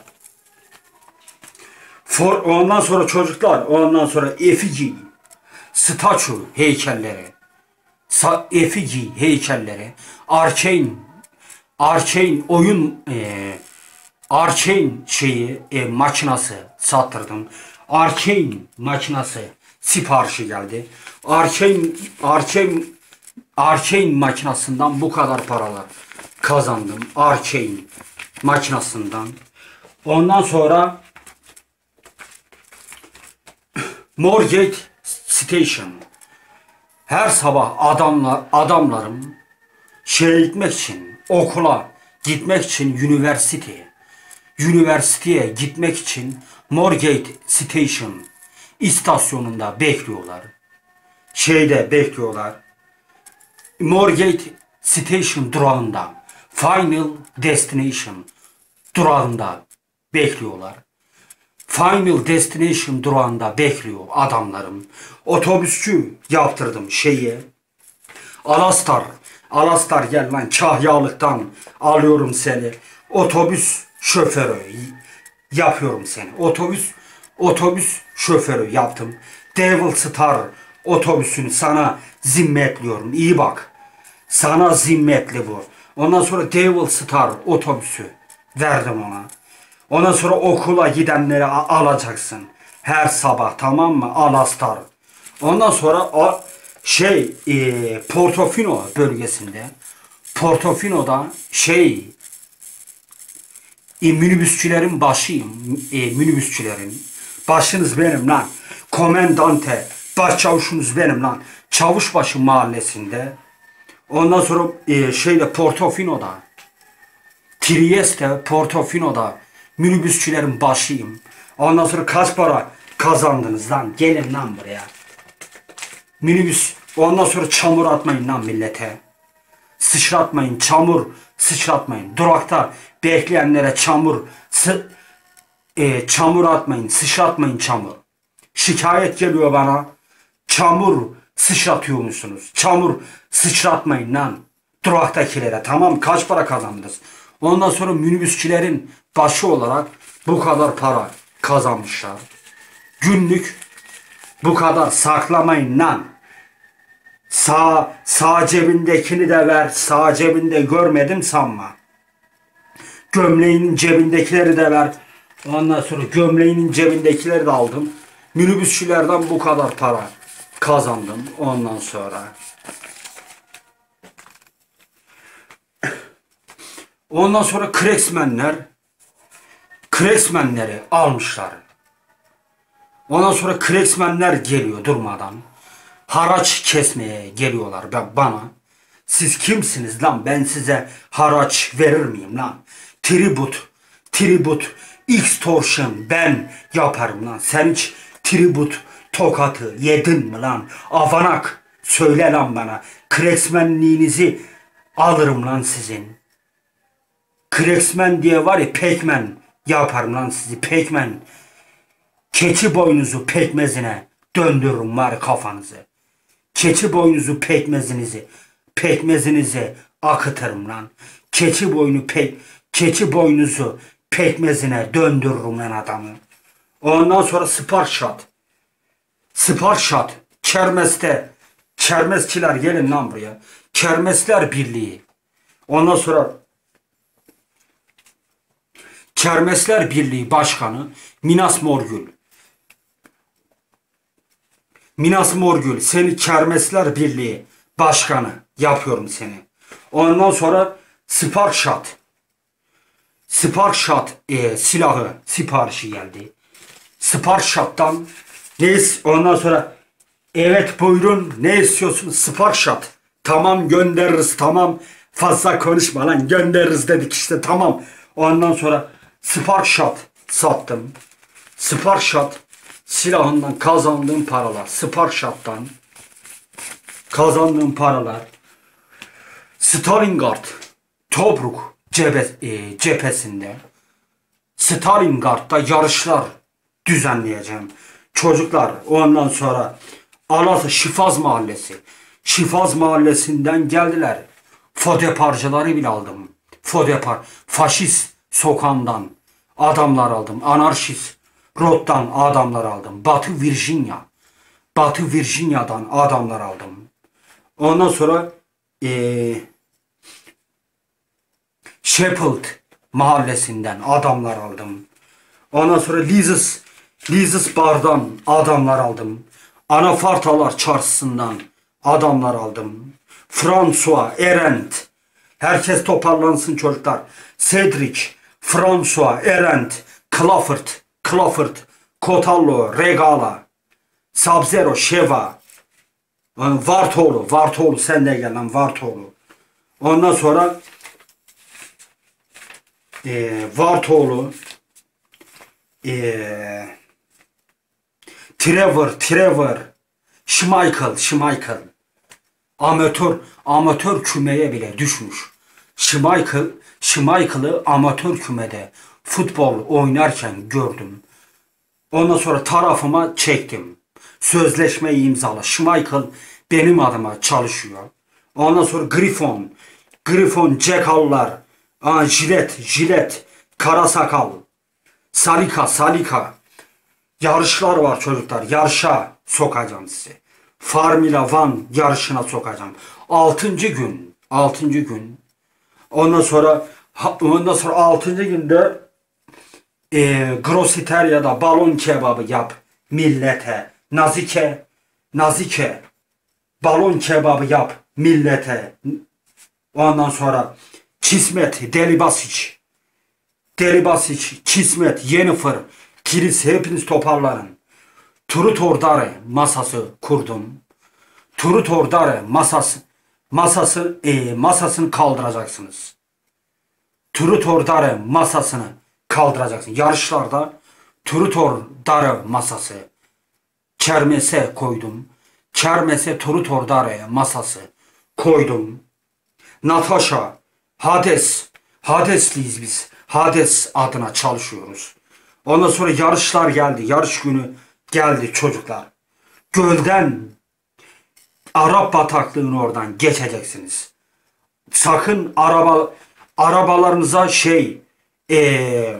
For, ondan sonra çocuklar, ondan sonra efigi, statü heykelleri, Sa, efigi heykelleri, Arcane, Arcane oyun, e, Arcane şeyi, e, makinası sattırdım. Arcane makinası siparişi geldi. Arcane, Arcane, Arcane makinasından bu kadar paralar kazandım. Arcane makinasından. Ondan sonra Moorgate Station. Her sabah adamlar, adamlarım şeye gitmek için, okula gitmek için üniversite, üniversiteye gitmek için Moorgate Station istasyonunda bekliyorlar. Şeyde bekliyorlar. Moorgate Station durağında, Final Destination durağında bekliyorlar. Final Destination durağında bekliyor adamlarım. Otobüsçü yaptırdım şeyi. Alastar. Alastar gel lan Kahyalık'tan alıyorum seni. Otobüs şoförü yapıyorum seni. Otobüs otobüs şoförü yaptım. Devil Star otobüsünü sana zimmetliyorum. İyi bak. Sana zimmetli bu. Ondan sonra Devil Star otobüsü verdim ona. Ondan sonra okula gidenleri alacaksın. Her sabah tamam mı? Alastar. Ondan sonra o şey e, Portofino bölgesinde Portofino'da şey E, minibüsçülerin başıyım. E, minibüsçülerin. Başınız benim lan. Komendante. Başçavuşunuz benim lan. Çavuşbaşı mahallesinde. Ondan sonra e, şeyde Portofino'da. Trieste, Portofino'da. Minibüsçülerin başıyım. Ondan sonra kaç para kazandınız lan? Gelin lan buraya. Minibüs. Ondan sonra çamur atmayın lan millete. Sıçratmayın, çamur sıçratmayın. Durakta bekleyenlere çamur sı e, çamur atmayın, sıçratmayın çamur. Şikayet geliyor bana. Çamur sıçratıyor musunuz? Çamur sıçratmayın lan duraktakilere. Tamam, kaç para kazandınız? Ondan sonra minibüsçülerin başı olarak bu kadar para kazanmışlar. Günlük bu kadar saklamayın lan. Sağ, sağ cebindekini de ver. Sağ cebinde görmedim sanma. Gömleğinin cebindekileri de ver. Ondan sonra gömleğinin cebindekileri de aldım. Minibüsçülerden bu kadar para kazandım. Ondan sonra. Ondan sonra Kreksmenler. Kreksmenleri almışlar. Ondan sonra Kreksmenler geliyor durmadan. Haraç kesmeye geliyorlar bana. Siz kimsiniz lan? Ben size haraç verir miyim lan? Tribut, tribut, extortion ben yaparım lan. Sen hiç tribut tokatı yedin mi lan? Avanak söyle lan bana. Kreksmenliğinizi alırım lan sizin. Kreksmen diye var ya, pekmen yaparım lan sizi, pekmen. Keçi boynuzu pekmezine döndürürüm var kafanızı. Keçi boynuzu pekmezinizi, pekmezinizi akıtırım lan. Keçi boynu pek, keçi boynuzu pekmezine döndürürüm lan adamı. Ondan sonra Sparşat. Sparşat. Kermeste. Kermesçiler gelin lan buraya. Kermesler Birliği. Ondan sonra Kermesler Birliği Başkanı Minas Morgül. Minas Morgül, seni Kermesler Birliği Başkanı yapıyorum seni. Ondan sonra Sparşat. Sparşat e, silahı siparişi geldi. Sparşat'tan ne, ondan sonra evet buyurun ne istiyorsunuz Sparşat? Tamam göndeririz, tamam fazla konuşma lan, göndeririz dedik işte, tamam. Ondan sonra Sparşat sattım. Sparşat silahından kazandığım paralar, Sparşat'tan kazandığım paralar, Stalingrad, Tobruk cephe, e, cephesinde, Stalingrad'da yarışlar düzenleyeceğim. Çocuklar, ondan sonra Alatı Şifaz Mahallesi, Şifaz Mahallesi'nden geldiler. Fodeparcıları bile aldım. Fodepar, faşist sokağından adamlar aldım. Anarşist Rod'dan adamlar aldım. Batı Virginia. Batı Virginia'dan adamlar aldım. Ondan sonra ee, Sheffield mahallesinden adamlar aldım. Ondan sonra Leeds, Leeds Bar'dan adamlar aldım. Anafartalar Çarşısı'ndan adamlar aldım. François Erent. Herkes toparlansın çocuklar. Cedric, François Erent, Clifford, Clifford, Cotallo, Regala, Sabzero, Şeva, Vartoğlu, Vartoğlu sen de gel lan Vartoğlu. Ondan sonra e, Vartoğlu, e, Trevor, Trevor, Schmeichel, Schmeichel. Amatör, amatör kümeye bile düşmüş. Schmeichel, Schmeichel'ı amatör kümede futbol oynarken gördüm. Ondan sonra tarafıma çektim. Sözleşmeyi imzala. Schmeichel benim adıma çalışıyor. Ondan sonra Griffon, Griffon, Cekhallar, Jilet, Jilet, Karasakal, Salika, Salika. Yarışlar var çocuklar. Yarışa sokacağım sizi. Formula One yarışına sokacağım. Altıncı gün, altıncı gün. Ondan sonra, ondan sonra altıncı günde e, Grossitaria'da balon kebabı yap millete. Nazike, nazike, balon kebabı yap millete. Ondan sonra Çismet, Delibasic, Deli Basiç, Kismet, Yennefer, Kilis hepiniz toparlanın. Truth or Dare masası kurdum. Truth or Dare masası masası e, masasını kaldıracaksınız. Truth or Dare masasını kaldıracaksın. Yarışlarda Truth or Dare masası kermese koydum. Kermese Truth or Dare masası koydum. Natasha, Hades, Hadesliyiz biz. Hades adına çalışıyoruz. Ondan sonra yarışlar geldi. Yarış günü geldi çocuklar. Gölden Arap bataklığının oradan geçeceksiniz. Sakın araba arabalarınıza şey ee,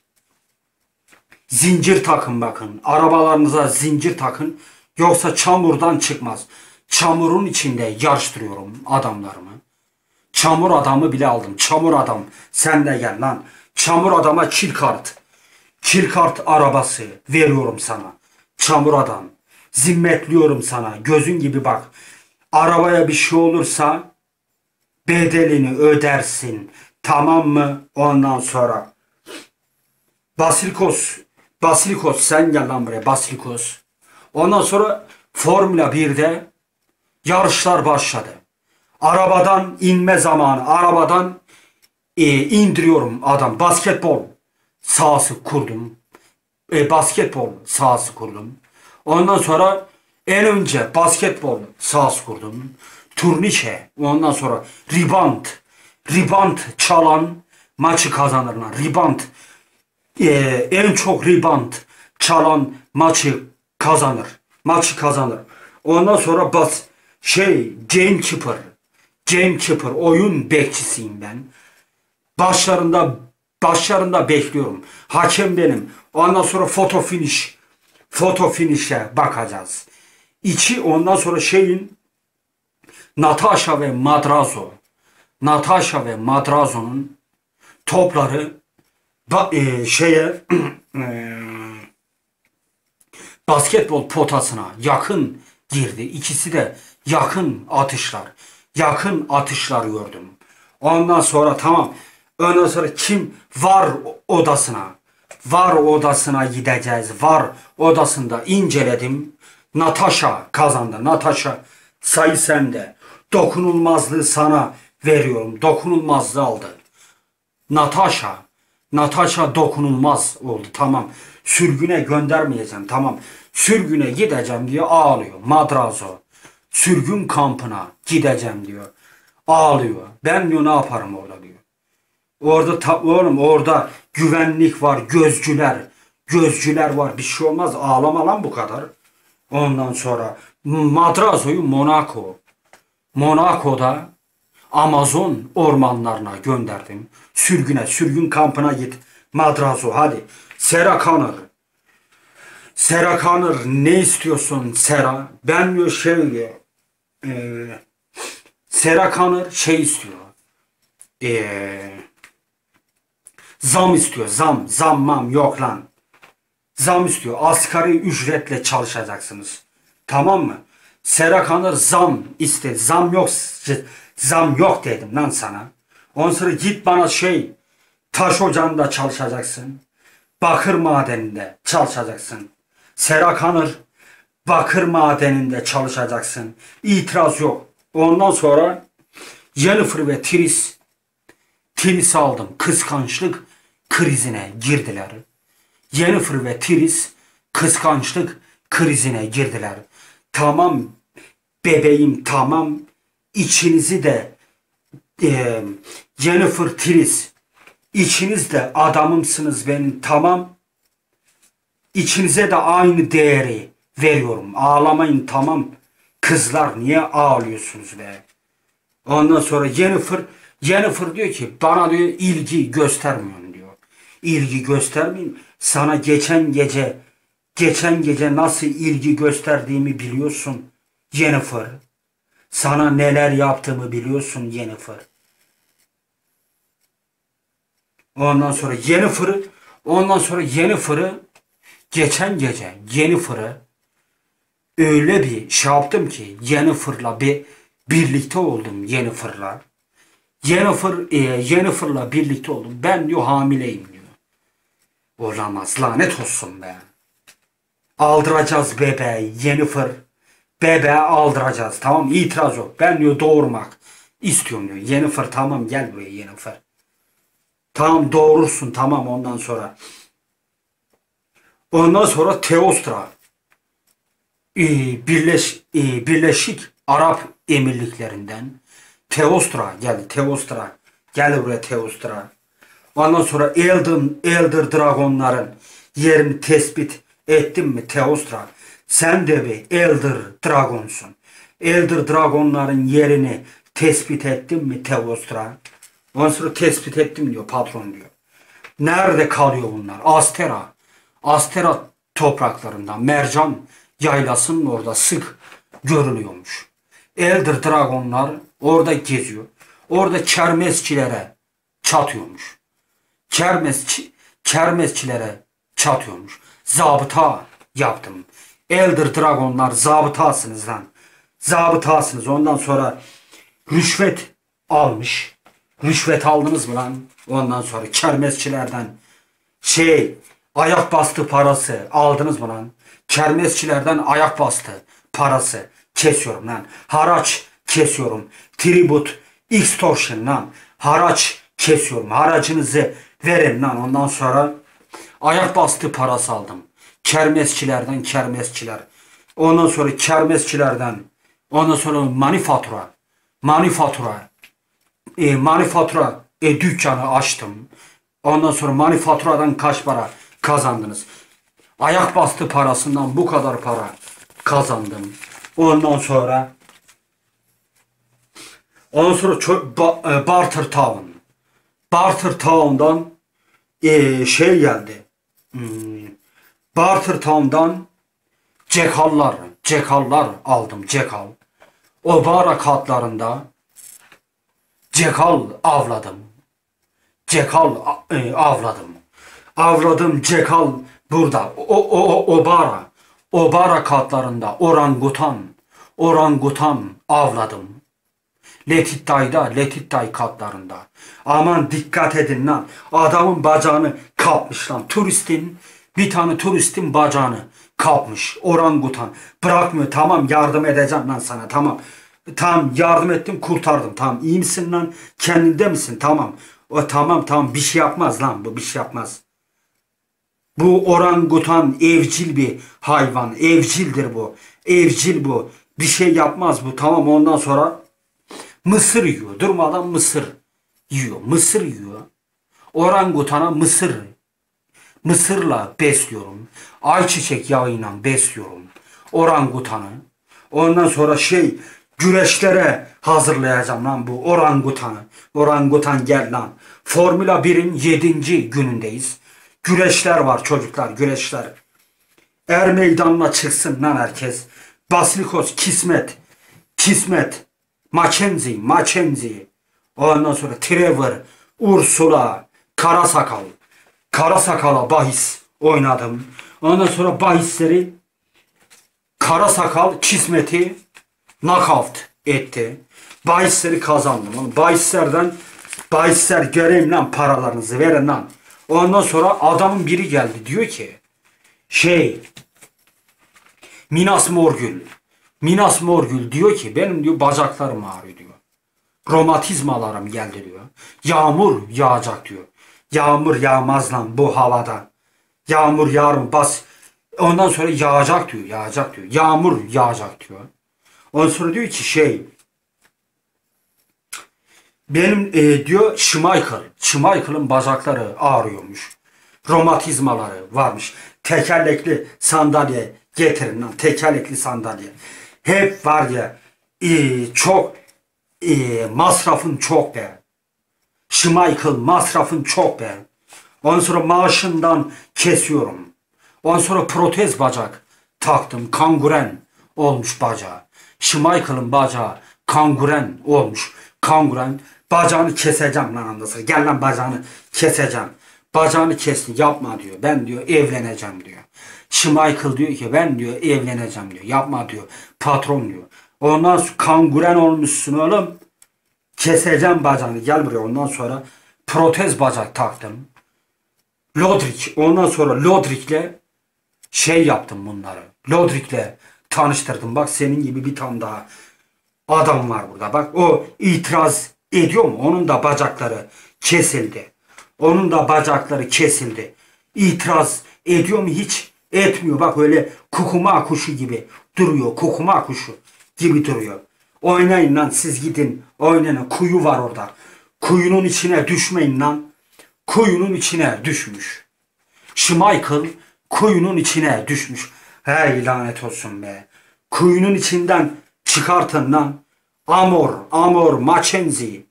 zincir takın bakın. Arabalarınıza zincir takın. Yoksa çamurdan çıkmaz. Çamurun içinde yarıştırıyorum adamlarımı. Çamur adamı bile aldım. Çamur adam sen de gel lan. Çamur adama kill kart. Kill kart arabası veriyorum sana. Çamur adam. Zimmetliyorum sana. Gözün gibi bak. Arabaya bir şey olursa bedelini ödersin. Tamam mı? Ondan sonra Basilikos. Basilikos sen gel lan buraya. Basilikos. Ondan sonra Formula birde yarışlar başladı. Arabadan inme zamanı. Arabadan e, indiriyorum adam. Basketbol sahası kurdum. E, basketbol sahası kurdum. Ondan sonra en önce basketbol sahası kurdum. Turnike. Ondan sonra rebound. Rebound çalan maçı kazanırlar. Rebound. E, en çok rebound çalan maçı kazanır. Maçı kazanır. Ondan sonra bas şey gamekeeper. Gamekeeper oyun bekçisiyim ben. Başlarında başlarında bekliyorum. Hakem benim. Ondan sonra foto finish. Foto finish'e bakacağız. İçi ondan sonra şeyin Natasha ve Madrazo. Natasha ve Madrazo'nun topları ba, e, şeye e, basketbol potasına yakın girdi. İkisi de yakın atışlar. Yakın atışlar gördüm. Ondan sonra tamam. Ondan sonra kim var odasına? Var odasına gideceğiz. Var odasında inceledim. Natasha kazandı. Natasha sayı sende. Dokunulmazlığı sana veriyorum. Dokunulmazlığı aldı. Natasha. Natasha dokunulmaz oldu. Tamam. Sürgüne göndermeyeceğim. Tamam. Sürgüne gideceğim diye ağlıyor. Madrazo. Sürgün kampına gideceğim diyor. Ağlıyor. Ben diyor ne yaparım orada diyor. Orada ta, oğlum orada güvenlik var. Gözcüler. Gözcüler var. Bir şey olmaz. Ağlama lan bu kadar. Ondan sonra Madrazo'yu Monaco. Monaco'da Amazon ormanlarına gönderdim. Sürgüne, sürgün kampına git. Madrazo hadi. Sarah Connor. Sarah Connor ne istiyorsun Sarah? Ben diyor şey e, Sarah Connor şey istiyor. E, zam istiyor. Zam. Zammam yok lan. Zam istiyor. Asgari ücretle çalışacaksınız. Tamam mı? Sarah Connor zam istedi. Zam yok. Zam yok dedim lan sana. Ondan sonra git bana şey taş ocağında çalışacaksın. Bakır madeninde çalışacaksın. Sarah Connor bakır madeninde çalışacaksın. İtiraz yok. Ondan sonra Yennefer ve Tris Tris'i aldım. Kıskançlık krizine girdiler. Yennefer ve Tris kıskançlık krizine girdiler. Tamam bebeğim tamam. İçinizi de e, Yennefer Tris içiniz de adamımsınız benim tamam. İçinize de aynı değeri veriyorum. Ağlamayın tamam. Kızlar niye ağlıyorsunuz be? Ondan sonra Yennefer Yennefer diyor ki bana diyor ilgi göstermiyorsun diyor. İlgi göstermeyin. Sana geçen gece geçen gece nasıl ilgi gösterdiğimi biliyorsun Yennefer. Sana neler yaptığımı biliyorsun Yennefer. Ondan sonra Yennefer'ı ondan sonra Yennefer'ı geçen gece Yennefer'ı öyle bir şey yaptım ki Yennefer'la bir birlikte oldum Yennefer'la. Yennefer, e, Yennefer'la birlikte oldum. Ben diyor hamileyim diyor. Olamaz, lanet olsun be. Aldıracağız bebeği Yennefer. Bebeği aldıracağız, tamam, itiraz yok. Ben diyor doğurmak istiyorum diyor. Yennefer tamam, gel buraya Yennefer. Tamam doğurursun, tamam, ondan sonra. Ondan sonra Teostra. Ee, Birleş, e, Birleşik Arap Emirliklerinden Teostra geldi. Teostra. Gel buraya Teostra. Ondan sonra Elder, Elder Dragonların yerini tespit ettin mi Teostra? Sen de bir Elder Dragon'sun. Elder Dragonların yerini tespit ettin mi Teostra? Ondan sonra tespit ettim diyor patron diyor. Nerede kalıyor bunlar? Astera. Astera topraklarından mercan yaylasının orada sık görülüyormuş. Elder Dragonlar orada geziyor. Orada kermesçilere çatıyormuş. Kermesçi, kermesçilere çatıyormuş. Zabıta yaptım. Elder Dragonlar zabıtasınız lan. Zabıtasınız. Ondan sonra rüşvet almış. Rüşvet aldınız mı lan? Ondan sonra kermesçilerden şey ayak bastı parası aldınız mı lan? Kermesçilerden ayak bastı parası kesiyorum lan. Haraç kesiyorum. Tribut, extortion lan. Haraç kesiyorum. Haracınızı verin lan. Ondan sonra ayak bastı parası aldım. Kermesçilerden kermesçiler. Ondan sonra kermesçilerden ondan sonra manifatura. Manifatura. E, manifatura e, dükkanı açtım. Ondan sonra manifaturadan kaç para kazandınız? Ayak bastı parasından bu kadar para kazandım. Ondan sonra ondan sonra çok, ba, e, Barter Town. Barter Town'dan e, şey geldi. Hmm, Barter Town'dan cekallar, cekallar aldım, cekal. O barakatlarında cekal avladım. Cekal e, avladım. Avladım cekal burada. O, o, o, obara. Obara katlarında orangutan. Orangutan avladım. Letittay'da, Letittay katlarında. Aman dikkat edin lan. Adamın bacağını kapmış lan. Turistin, bir tane turistin bacağını kapmış. Orangutan. Bırakmıyor. Tamam yardım edeceğim lan sana. Tamam. Tamam yardım ettim, kurtardım. Tamam iyi misin lan? Kendinde misin? Tamam. O tamam tamam bir şey yapmaz lan, bu bir şey yapmaz. Bu orangutan evcil bir hayvan. Evcildir bu. Evcil bu. Bir şey yapmaz bu. Tamam ondan sonra mısır yiyor. Durmadan mısır yiyor. Mısır yiyor. Orangutana mısır. Mısırla besliyorum. Ayçiçek yağıyla besliyorum. Orangutanı. Ondan sonra şey güreşlere hazırlayacağım lan bu orangutanı. Orangutan gel lan. Formula birin yedinci günündeyiz. Güreşler var çocuklar, güreşler. Er meydanına çıksın lan herkes. Basilikos, Kismet, Kismet, Mackenzie, Mackenzie. Ondan sonra Trevor, Ursula, Karasakal. Karasakal'a bahis oynadım. Ondan sonra bahisleri Karasakal, Kismet'i knockout etti. Bahisleri kazandım. Bahislerden bahisler göreyim lan paralarınızı verin lan. Ondan sonra adamın biri geldi diyor ki şey Minas Morgül Minas Morgül diyor ki benim diyor bacaklarım ağrıyor diyor. Romatizmalarım geldi diyor. Yağmur yağacak diyor. Yağmur yağmaz lan bu havada. Yağmur yağar mı? Bas. Ondan sonra yağacak diyor. Yağacak diyor. Yağmur yağacak diyor. Ondan sonra diyor ki şey benim e, diyor Schmeichel. Schmeichel'ın bacakları ağrıyormuş. Romatizmaları varmış. Tekerlekli sandalye getirin lan. Tekerlekli sandalye. Hep var ya e, çok e, masrafın çok be. Schmeichel masrafın çok be. Ondan sonra maaşından kesiyorum. Ondan sonra protez bacak taktım. Kangren olmuş bacağı. Schmeichel'ın bacağı kangren olmuş. Kangren. Bacağını keseceğim lan anlasın. Gel lan bacağını keseceğim. Bacağını kestin yapma diyor. Ben diyor evleneceğim diyor. Schmeichel diyor ki ben diyor evleneceğim diyor. Yapma diyor. Patron diyor. Ondan sonra kangren olmuşsun oğlum. Keseceğim bacağını. Gel buraya. Ondan sonra protez bacak taktım. Lodrik. Ondan sonra Lodrik'le şey yaptım bunları. Lodrik'le tanıştırdım. Bak senin gibi bir tane daha adam var burada. Bak o itiraz ediyor mu? Onun da bacakları kesildi. Onun da bacakları kesildi. İtiraz ediyor mu? Hiç etmiyor. Bak öyle kukuma kuşu gibi duruyor. Kukuma kuşu gibi duruyor. Oynayın lan siz gidin. Oynayın. Kuyu var orada. Kuyunun içine düşmeyin lan. Kuyunun içine düşmüş. Schmeichel kuyunun içine düşmüş. Hey lanet olsun be. Kuyunun içinden çıkartın lan. Amor, Amor, Mackenzie.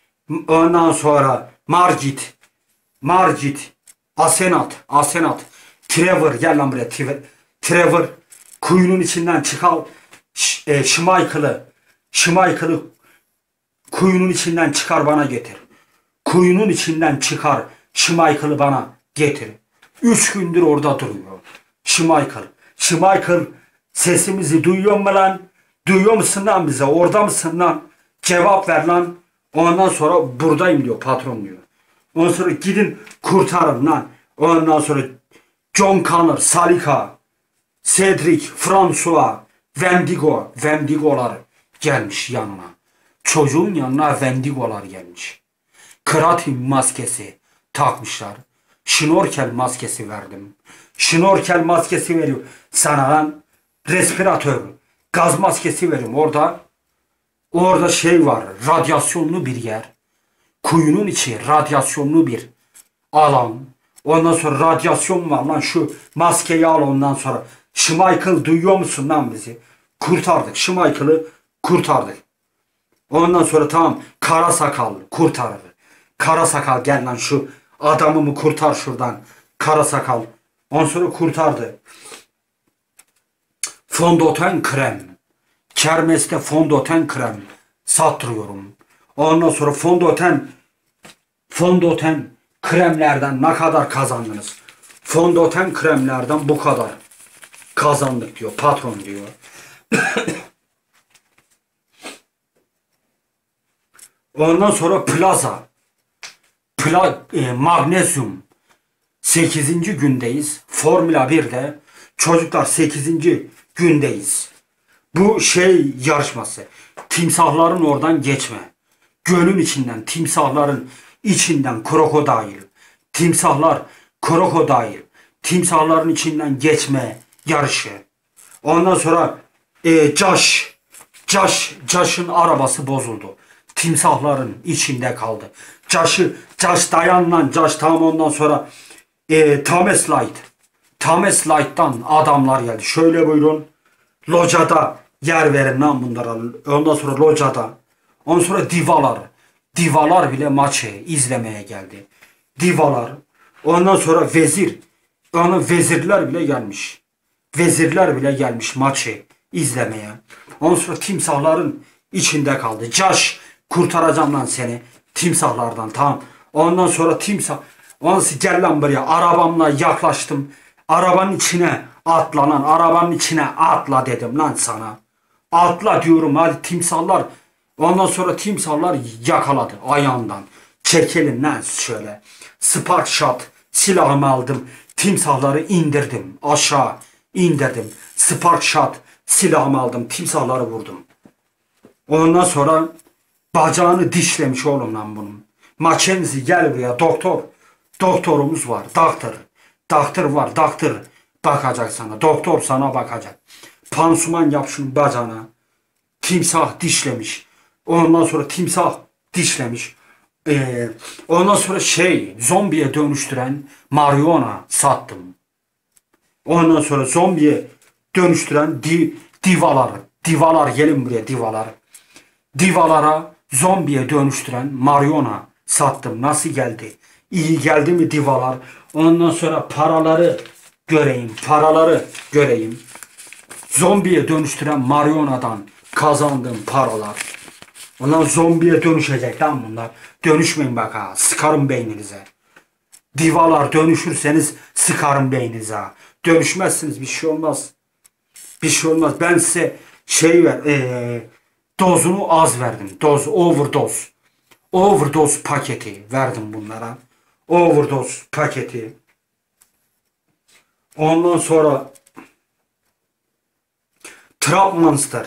Ondan sonra Margit, Margit, Asenat, Asenat. Trevor gel lan buraya. Trevor kuyunun içinden çıkal. E, Schmeichel'ı, Schmeichel'ı kuyunun içinden çıkar bana getir. Kuyunun içinden çıkar. Schmeichel'ı bana getir. Üç gündür orada duruyor. Schmeichel. Schmeichel sesimizi duyuyor mu lan? Duyuyor musun lan bize? Orada mısın lan? Cevap ver lan. Ondan sonra buradayım diyor patron diyor. Ondan sonra gidin kurtarın lan. Ondan sonra John Connor, Salika, Cedric, François, Wendigo. Wendigo'lar gelmiş yanına. Çocuğun yanına Wendigo'lar gelmiş. Kratin maskesi takmışlar. Şnorkel maskesi verdim. Şnorkel maskesi veriyor. Sana lan respiratör, gaz maskesi veriyorum. Orada orada şey var. Radyasyonlu bir yer. Kuyunun içi radyasyonlu bir alan. Ondan sonra radyasyon var lan, şu maskeyi al ondan sonra. Schmeichel duyuyor musun lan bizi? Kurtardık. Schmeichel'ı kurtardık. Ondan sonra tamam, kara sakal kurtarır. Kara sakal gel lan şu adamımı kurtar şuradan. Kara sakal. Ondan sonra kurtardı. Fondöten krem. Kermeste fondöten krem sattırıyorum. Ondan sonra fondöten fondöten kremlerden ne kadar kazandınız? Fondöten kremlerden bu kadar kazandık diyor patron diyor. Ondan sonra plaza. Pla, e, magnezyum. sekizinci gündeyiz. Formula birde çocuklar sekizinci gündeyiz. Bu şey yarışması. Timsahların oradan geçme. Gölün içinden, timsahların içinden krokodil. Timsahlar, krokodil. Timsahların içinden geçme yarışı. Ondan sonra e, Josh, Josh, Josh'ın arabası bozuldu. Timsahların içinde kaldı. Josh'ı, Josh dayan lan, Josh tamam. Ondan sonra e, Thomas Light. Thomas Light'tan adamlar geldi. Şöyle buyurun. Locada yer verin lan bunlara. Ondan sonra locada. Ondan sonra divalar. Divalar bile maçı izlemeye geldi. Divalar. Ondan sonra vezir. Onun vezirler bile gelmiş. Vezirler bile gelmiş maçı izlemeye. Ondan sonra timsahların içinde kaldı. Josh, kurtaracağım lan seni timsahlardan, tamam. Ondan sonra timsah. Ondan sonra gel lan buraya. Arabamla yaklaştım. Arabanın içine atla lan. Arabanın içine atla dedim lan sana. Atla diyorum hadi timsahlar. Ondan sonra timsahlar yakaladı ayağından. Çekelim lan şöyle. Spark shot silahımı aldım. Timsahları indirdim. Aşağı indirdim. Spark shot silahımı aldım. Timsahları vurdum. Ondan sonra bacağını dişlemiş oğlum lan bunun. Mackenzie gel buraya doktor. Doktorumuz var. Doktor. Doktor var. Doktor bakacak sana. Doktor sana bakacak. Pansuman yap şunun bacağına. Timsah dişlemiş. Ondan sonra timsah dişlemiş. Ee, ondan sonra şey zombiye dönüştüren marihuana sattım. Ondan sonra zombiye dönüştüren di, divalar. Divalar gelin buraya divalar. Divalara zombiye dönüştüren marihuana sattım. Nasıl geldi? İyi geldi mi divalar? Ondan sonra paraları göreyim. Paraları göreyim. Zombiye dönüştüren marihuanadan kazandığım paralar. Ondan zombiye dönüşecek lan bunlar. Dönüşmeyin bak ha. Sıkarım beyninize. Divalar dönüşürseniz sıkarım beyninize ha. Dönüşmezsiniz bir şey olmaz. Bir şey olmaz. Ben size şey ver. Ee, dozunu az verdim. Doz, overdose. Overdose paketi verdim bunlara. Overdose paketi. Ondan sonra Trap Monster.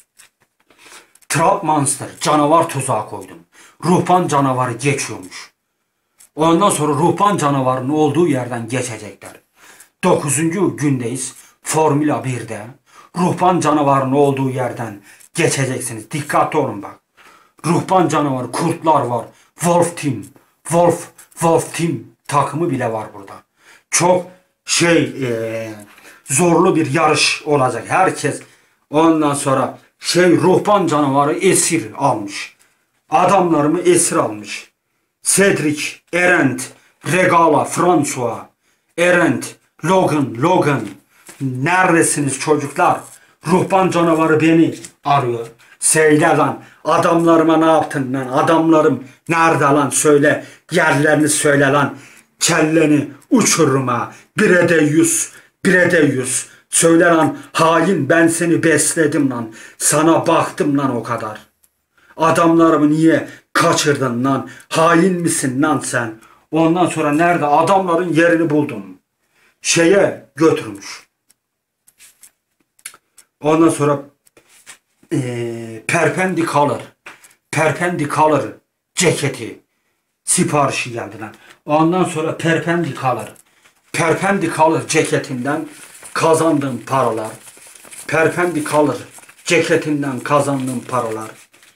Trap Monster canavar tuzağı koydum. Ruhban canavarı geçiyormuş. Ondan sonra ruhban canavarının olduğu yerden geçecekler. Dokuzuncu gündeyiz. Formula birde. Ruhban canavarının olduğu yerden geçeceksiniz. Dikkatli olun bak. Ruhban canavarı, kurtlar var. Wolf Team. Wolf, Wolf Team takımı bile var burada. Çok şey ee, zorlu bir yarış olacak. Herkes ondan sonra şey ruhban canavarı esir almış. Adamlarımı esir almış. Cedric, Erent, Regala, François, Erent, Logan, Logan. Neredesiniz çocuklar? Ruhban canavarı beni arıyor. Söyle lan. Adamlarıma ne yaptın lan? Adamlarım nerede lan? Söyle. Yerlerini söyle lan. Kelleni uçururum ha. Bire de yüz. Bire de yüz. Söyle lan. Hain, ben seni besledim lan. Sana baktım lan o kadar. Adamlarımı niye kaçırdın lan? Hain misin lan sen? Ondan sonra nerede? Adamların yerini buldum. Şeye götürmüş. Ondan sonra ee, perpendicular perpendicular ceketi siparişi geldi lan. Ondan sonra perpendicular perpendicular ceketinden kazandığım paralar, perpendicular ceketinden kazandığım paralar,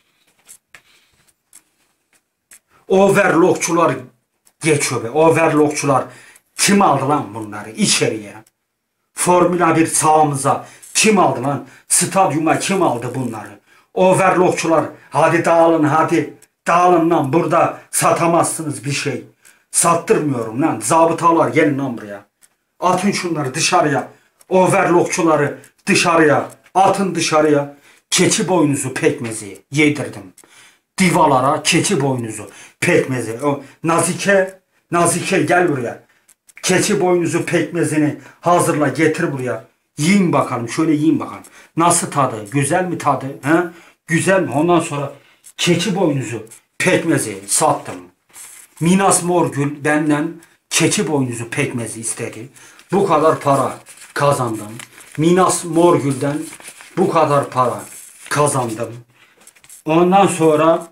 overlockçular geçiyor be. Overlockçular kim aldı lan bunları içeriye? Formula bir sahamıza kim aldı lan? Stadyuma kim aldı bunları? Overlockçular hadi dağılın hadi. Dağılın lan, burada satamazsınız bir şey. Sattırmıyorum lan. Zabıtalar gelin lan buraya. Atın şunları dışarıya. Overlockçuları dışarıya. Atın dışarıya. Keçi boynuzu pekmezi yedirdim. Divalara keçi boynuzu pekmezi. O Nazike, Nazike gel buraya. Keçi boynuzu pekmezini hazırla, getir buraya. Yiyin bakalım, şöyle yiyin bakalım. Nasıl tadı? Güzel mi tadı? He? Güzel mi? Ondan sonra keçi boynuzu pekmezi sattım. Minas Morgül benden keçi boynuzu pekmezi istedi. Bu kadar para kazandım. Minas Morgül'den bu kadar para kazandım. Ondan sonra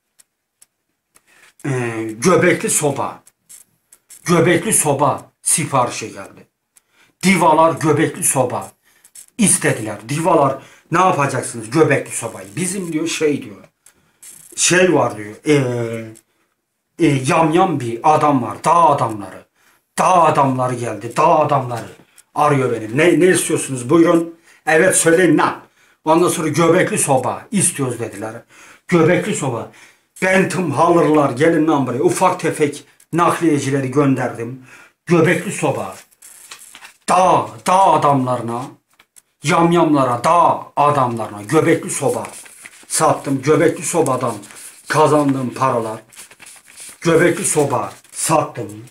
e, göbekli soba. Göbekli soba siparişi geldi. Divalar göbekli soba istediler. Divalar ne yapacaksınız göbekli sobayı? Bizim diyor şey diyor. Şey var diyor. Ee, e, yamyam bir adam var. Dağ adamları. Dağ adamları geldi. Dağ adamları arıyor beni. Ne, ne istiyorsunuz? Buyurun. Evet söyleyin lan. Ondan sonra göbekli soba istiyoruz dediler. Göbekli soba. Bentham Haller'lar gelin lan buraya. Ufak tefek nakliyecileri gönderdim. Göbekli soba. Dağ, dağ adamlarına, yamyamlara, dağ adamlarına göbekli soba sattım. Göbekli sobadan kazandığım paralar. Göbekli soba sattım.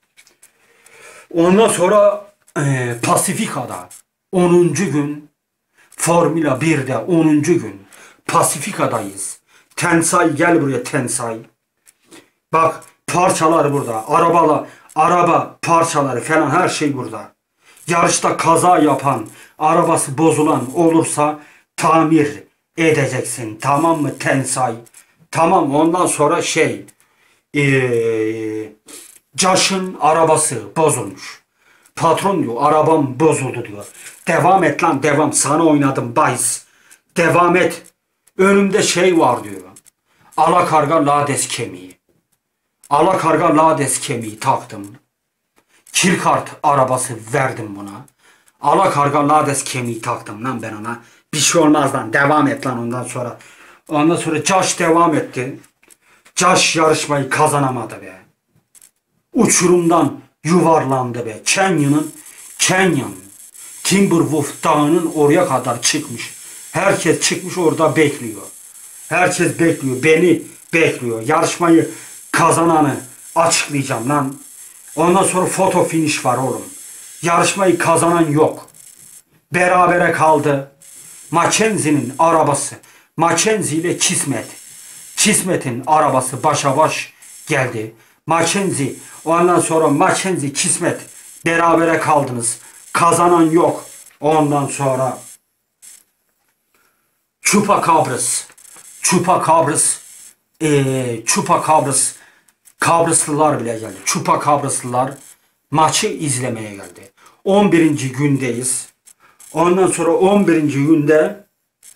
Ondan sonra e, Pasifika'da onuncu gün, Formula birde onuncu gün Pasifika'dayız. Tensay gel buraya Tensay. Bak parçalar burada. Arabalar, araba parçaları falan her şey burada. Yarışta kaza yapan, arabası bozulan olursa tamir edeceksin. Tamam mı Tensay? Tamam, ondan sonra şey ee, Josh'ın arabası bozulmuş. Patron diyor arabam bozuldu diyor. Devam et lan devam, sana oynadım bahis. Devam et. Önümde şey var diyor. Alakarga lades kemiği. Alakarga lades kemiği taktım. Kirkart arabası verdim buna. Alakarga lades kemiği taktım lan ben ona. Bir şey olmaz lan, devam et lan ondan sonra. Ondan sonra Josh devam etti. Josh yarışmayı kazanamadı be. Uçurumdan yuvarlandı be. Canyon'ın Canyon. Timberwolf dağının oraya kadar çıkmış. Herkes çıkmış orada bekliyor. Herkes bekliyor. Beni bekliyor. Yarışmayı kazananı açıklayacağım lan. Ondan sonra foto finish var oğlum. Yarışmayı kazanan yok. Berabere kaldı. Mackenzie'nin arabası. Mackenzie ile Kismet. Kismet'in arabası başa baş geldi. Mackenzie, ondan sonra Mackenzie, Kismet berabere kaldınız. Kazanan yok. Ondan sonra Chupacabras. Chupacabras. Ee, Chupacabras. Kabrıslılar bile geldi. Chupacabrazlılar maçı izlemeye geldi. on birinci gündeyiz. Ondan sonra on birinci günde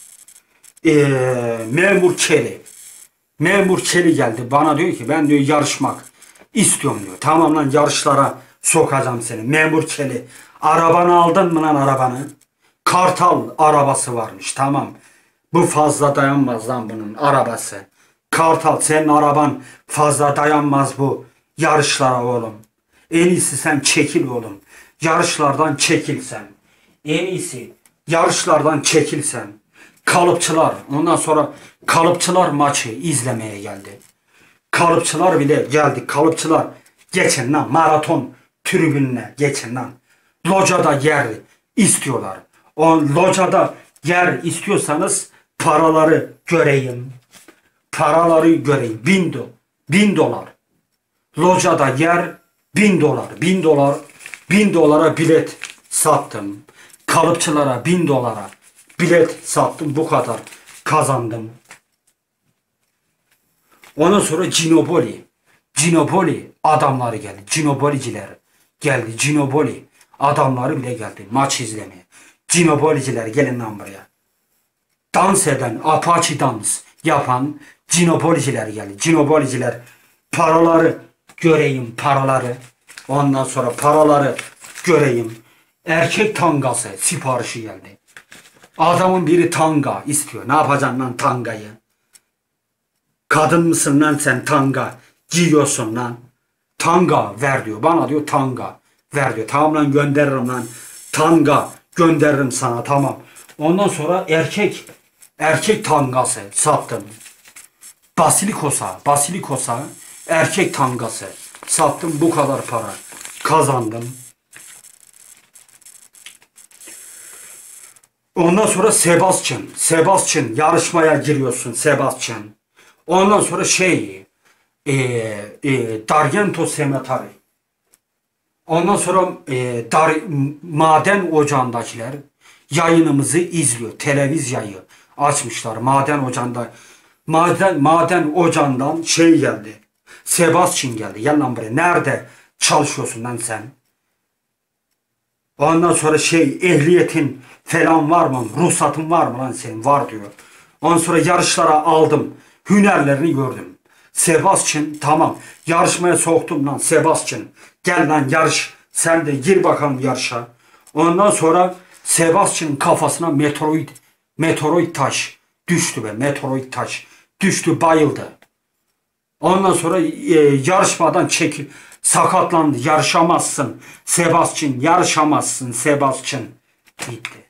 ee, Memur Kelly. Memur Kelly geldi. Bana diyor ki ben diyor yarışmak istiyorum diyor. Tamam lan, yarışlara sokacağım seni. Memur Kelly. Arabanı aldın mı lan, arabanı? Kartal arabası varmış. Tamam. Bu fazla dayanmaz lan bunun arabası. Kartal, senin araban fazla dayanmaz bu yarışlara oğlum. En iyisi sen çekil oğlum. Yarışlardan çekilsen. En iyisi yarışlardan çekilsen. Kalıpçılar. Ondan sonra kalıpçılar maçı izlemeye geldi. Kalıpçılar bile geldi. Kalıpçılar geçin lan maraton tribününe geçin lan. Locada yer istiyorlar. O locada yer istiyorsanız paraları göreyim. Paraları göreyim. Bin, do, bin dolar. Locada yer bin dolar. Bin dolar. Bin dolara bilet sattım. Kalıpçılara bin dolara bilet sattım. Bu kadar kazandım. Ondan sonra Ginobili. Ginobili adamları geldi. Ginobiliciler geldi. Ginobili adamları bile geldi maç izlemeye. Ginobiliciler gelin lan buraya. Dans eden, Apache dans yapan Ginobiliciler geldi. Ginobiliciler paraları göreyim, paraları. Ondan sonra paraları göreyim. Erkek tangası siparişi geldi. Adamın biri tanga istiyor. Ne yapacaksın lan tangayı? Kadın mısın lan sen, tanga giyiyorsun lan? Tanga ver diyor. Bana diyor tanga ver diyor. Tamam lan, gönderirim lan. Tanga gönderirim sana, tamam. Ondan sonra erkek erkek tangası sattım. Basilikosa, basilikosa erkek tangası sattım. Bu kadar para kazandım. Ondan sonra Sebastian. Sebastian yarışmaya giriyorsun Sebastian. Ondan sonra şey e, e, Dargento Cemetery. Ondan sonra e, dar, maden ocağındakiler yayınımızı izliyor. Televiz yayı açmışlar. Maden ocağında maden maden ocağından şey geldi. Sebastian geldi. Gel lan buraya. Nerede çalışıyorsun lan sen? Ondan sonra şey ehliyetin falan var mı? Ruhsatın var mı lan senin? Var diyor. Ondan sonra yarışlara aldım. Hünerlerini gördüm. Sebastian tamam. Yarışmaya soktum lan Sebastian. Gel lan yarış. Sen de gir bakalım yarışa. Ondan sonra Sebastian'ın kafasına meteoroid, meteoroid taş düştü be. Meteoroid taş düştü, bayıldı. Ondan sonra e, yarışmadan çekil, sakatlandı. Yarışamazsın Sebastian, yarışamazsın Sebastian. Gitti.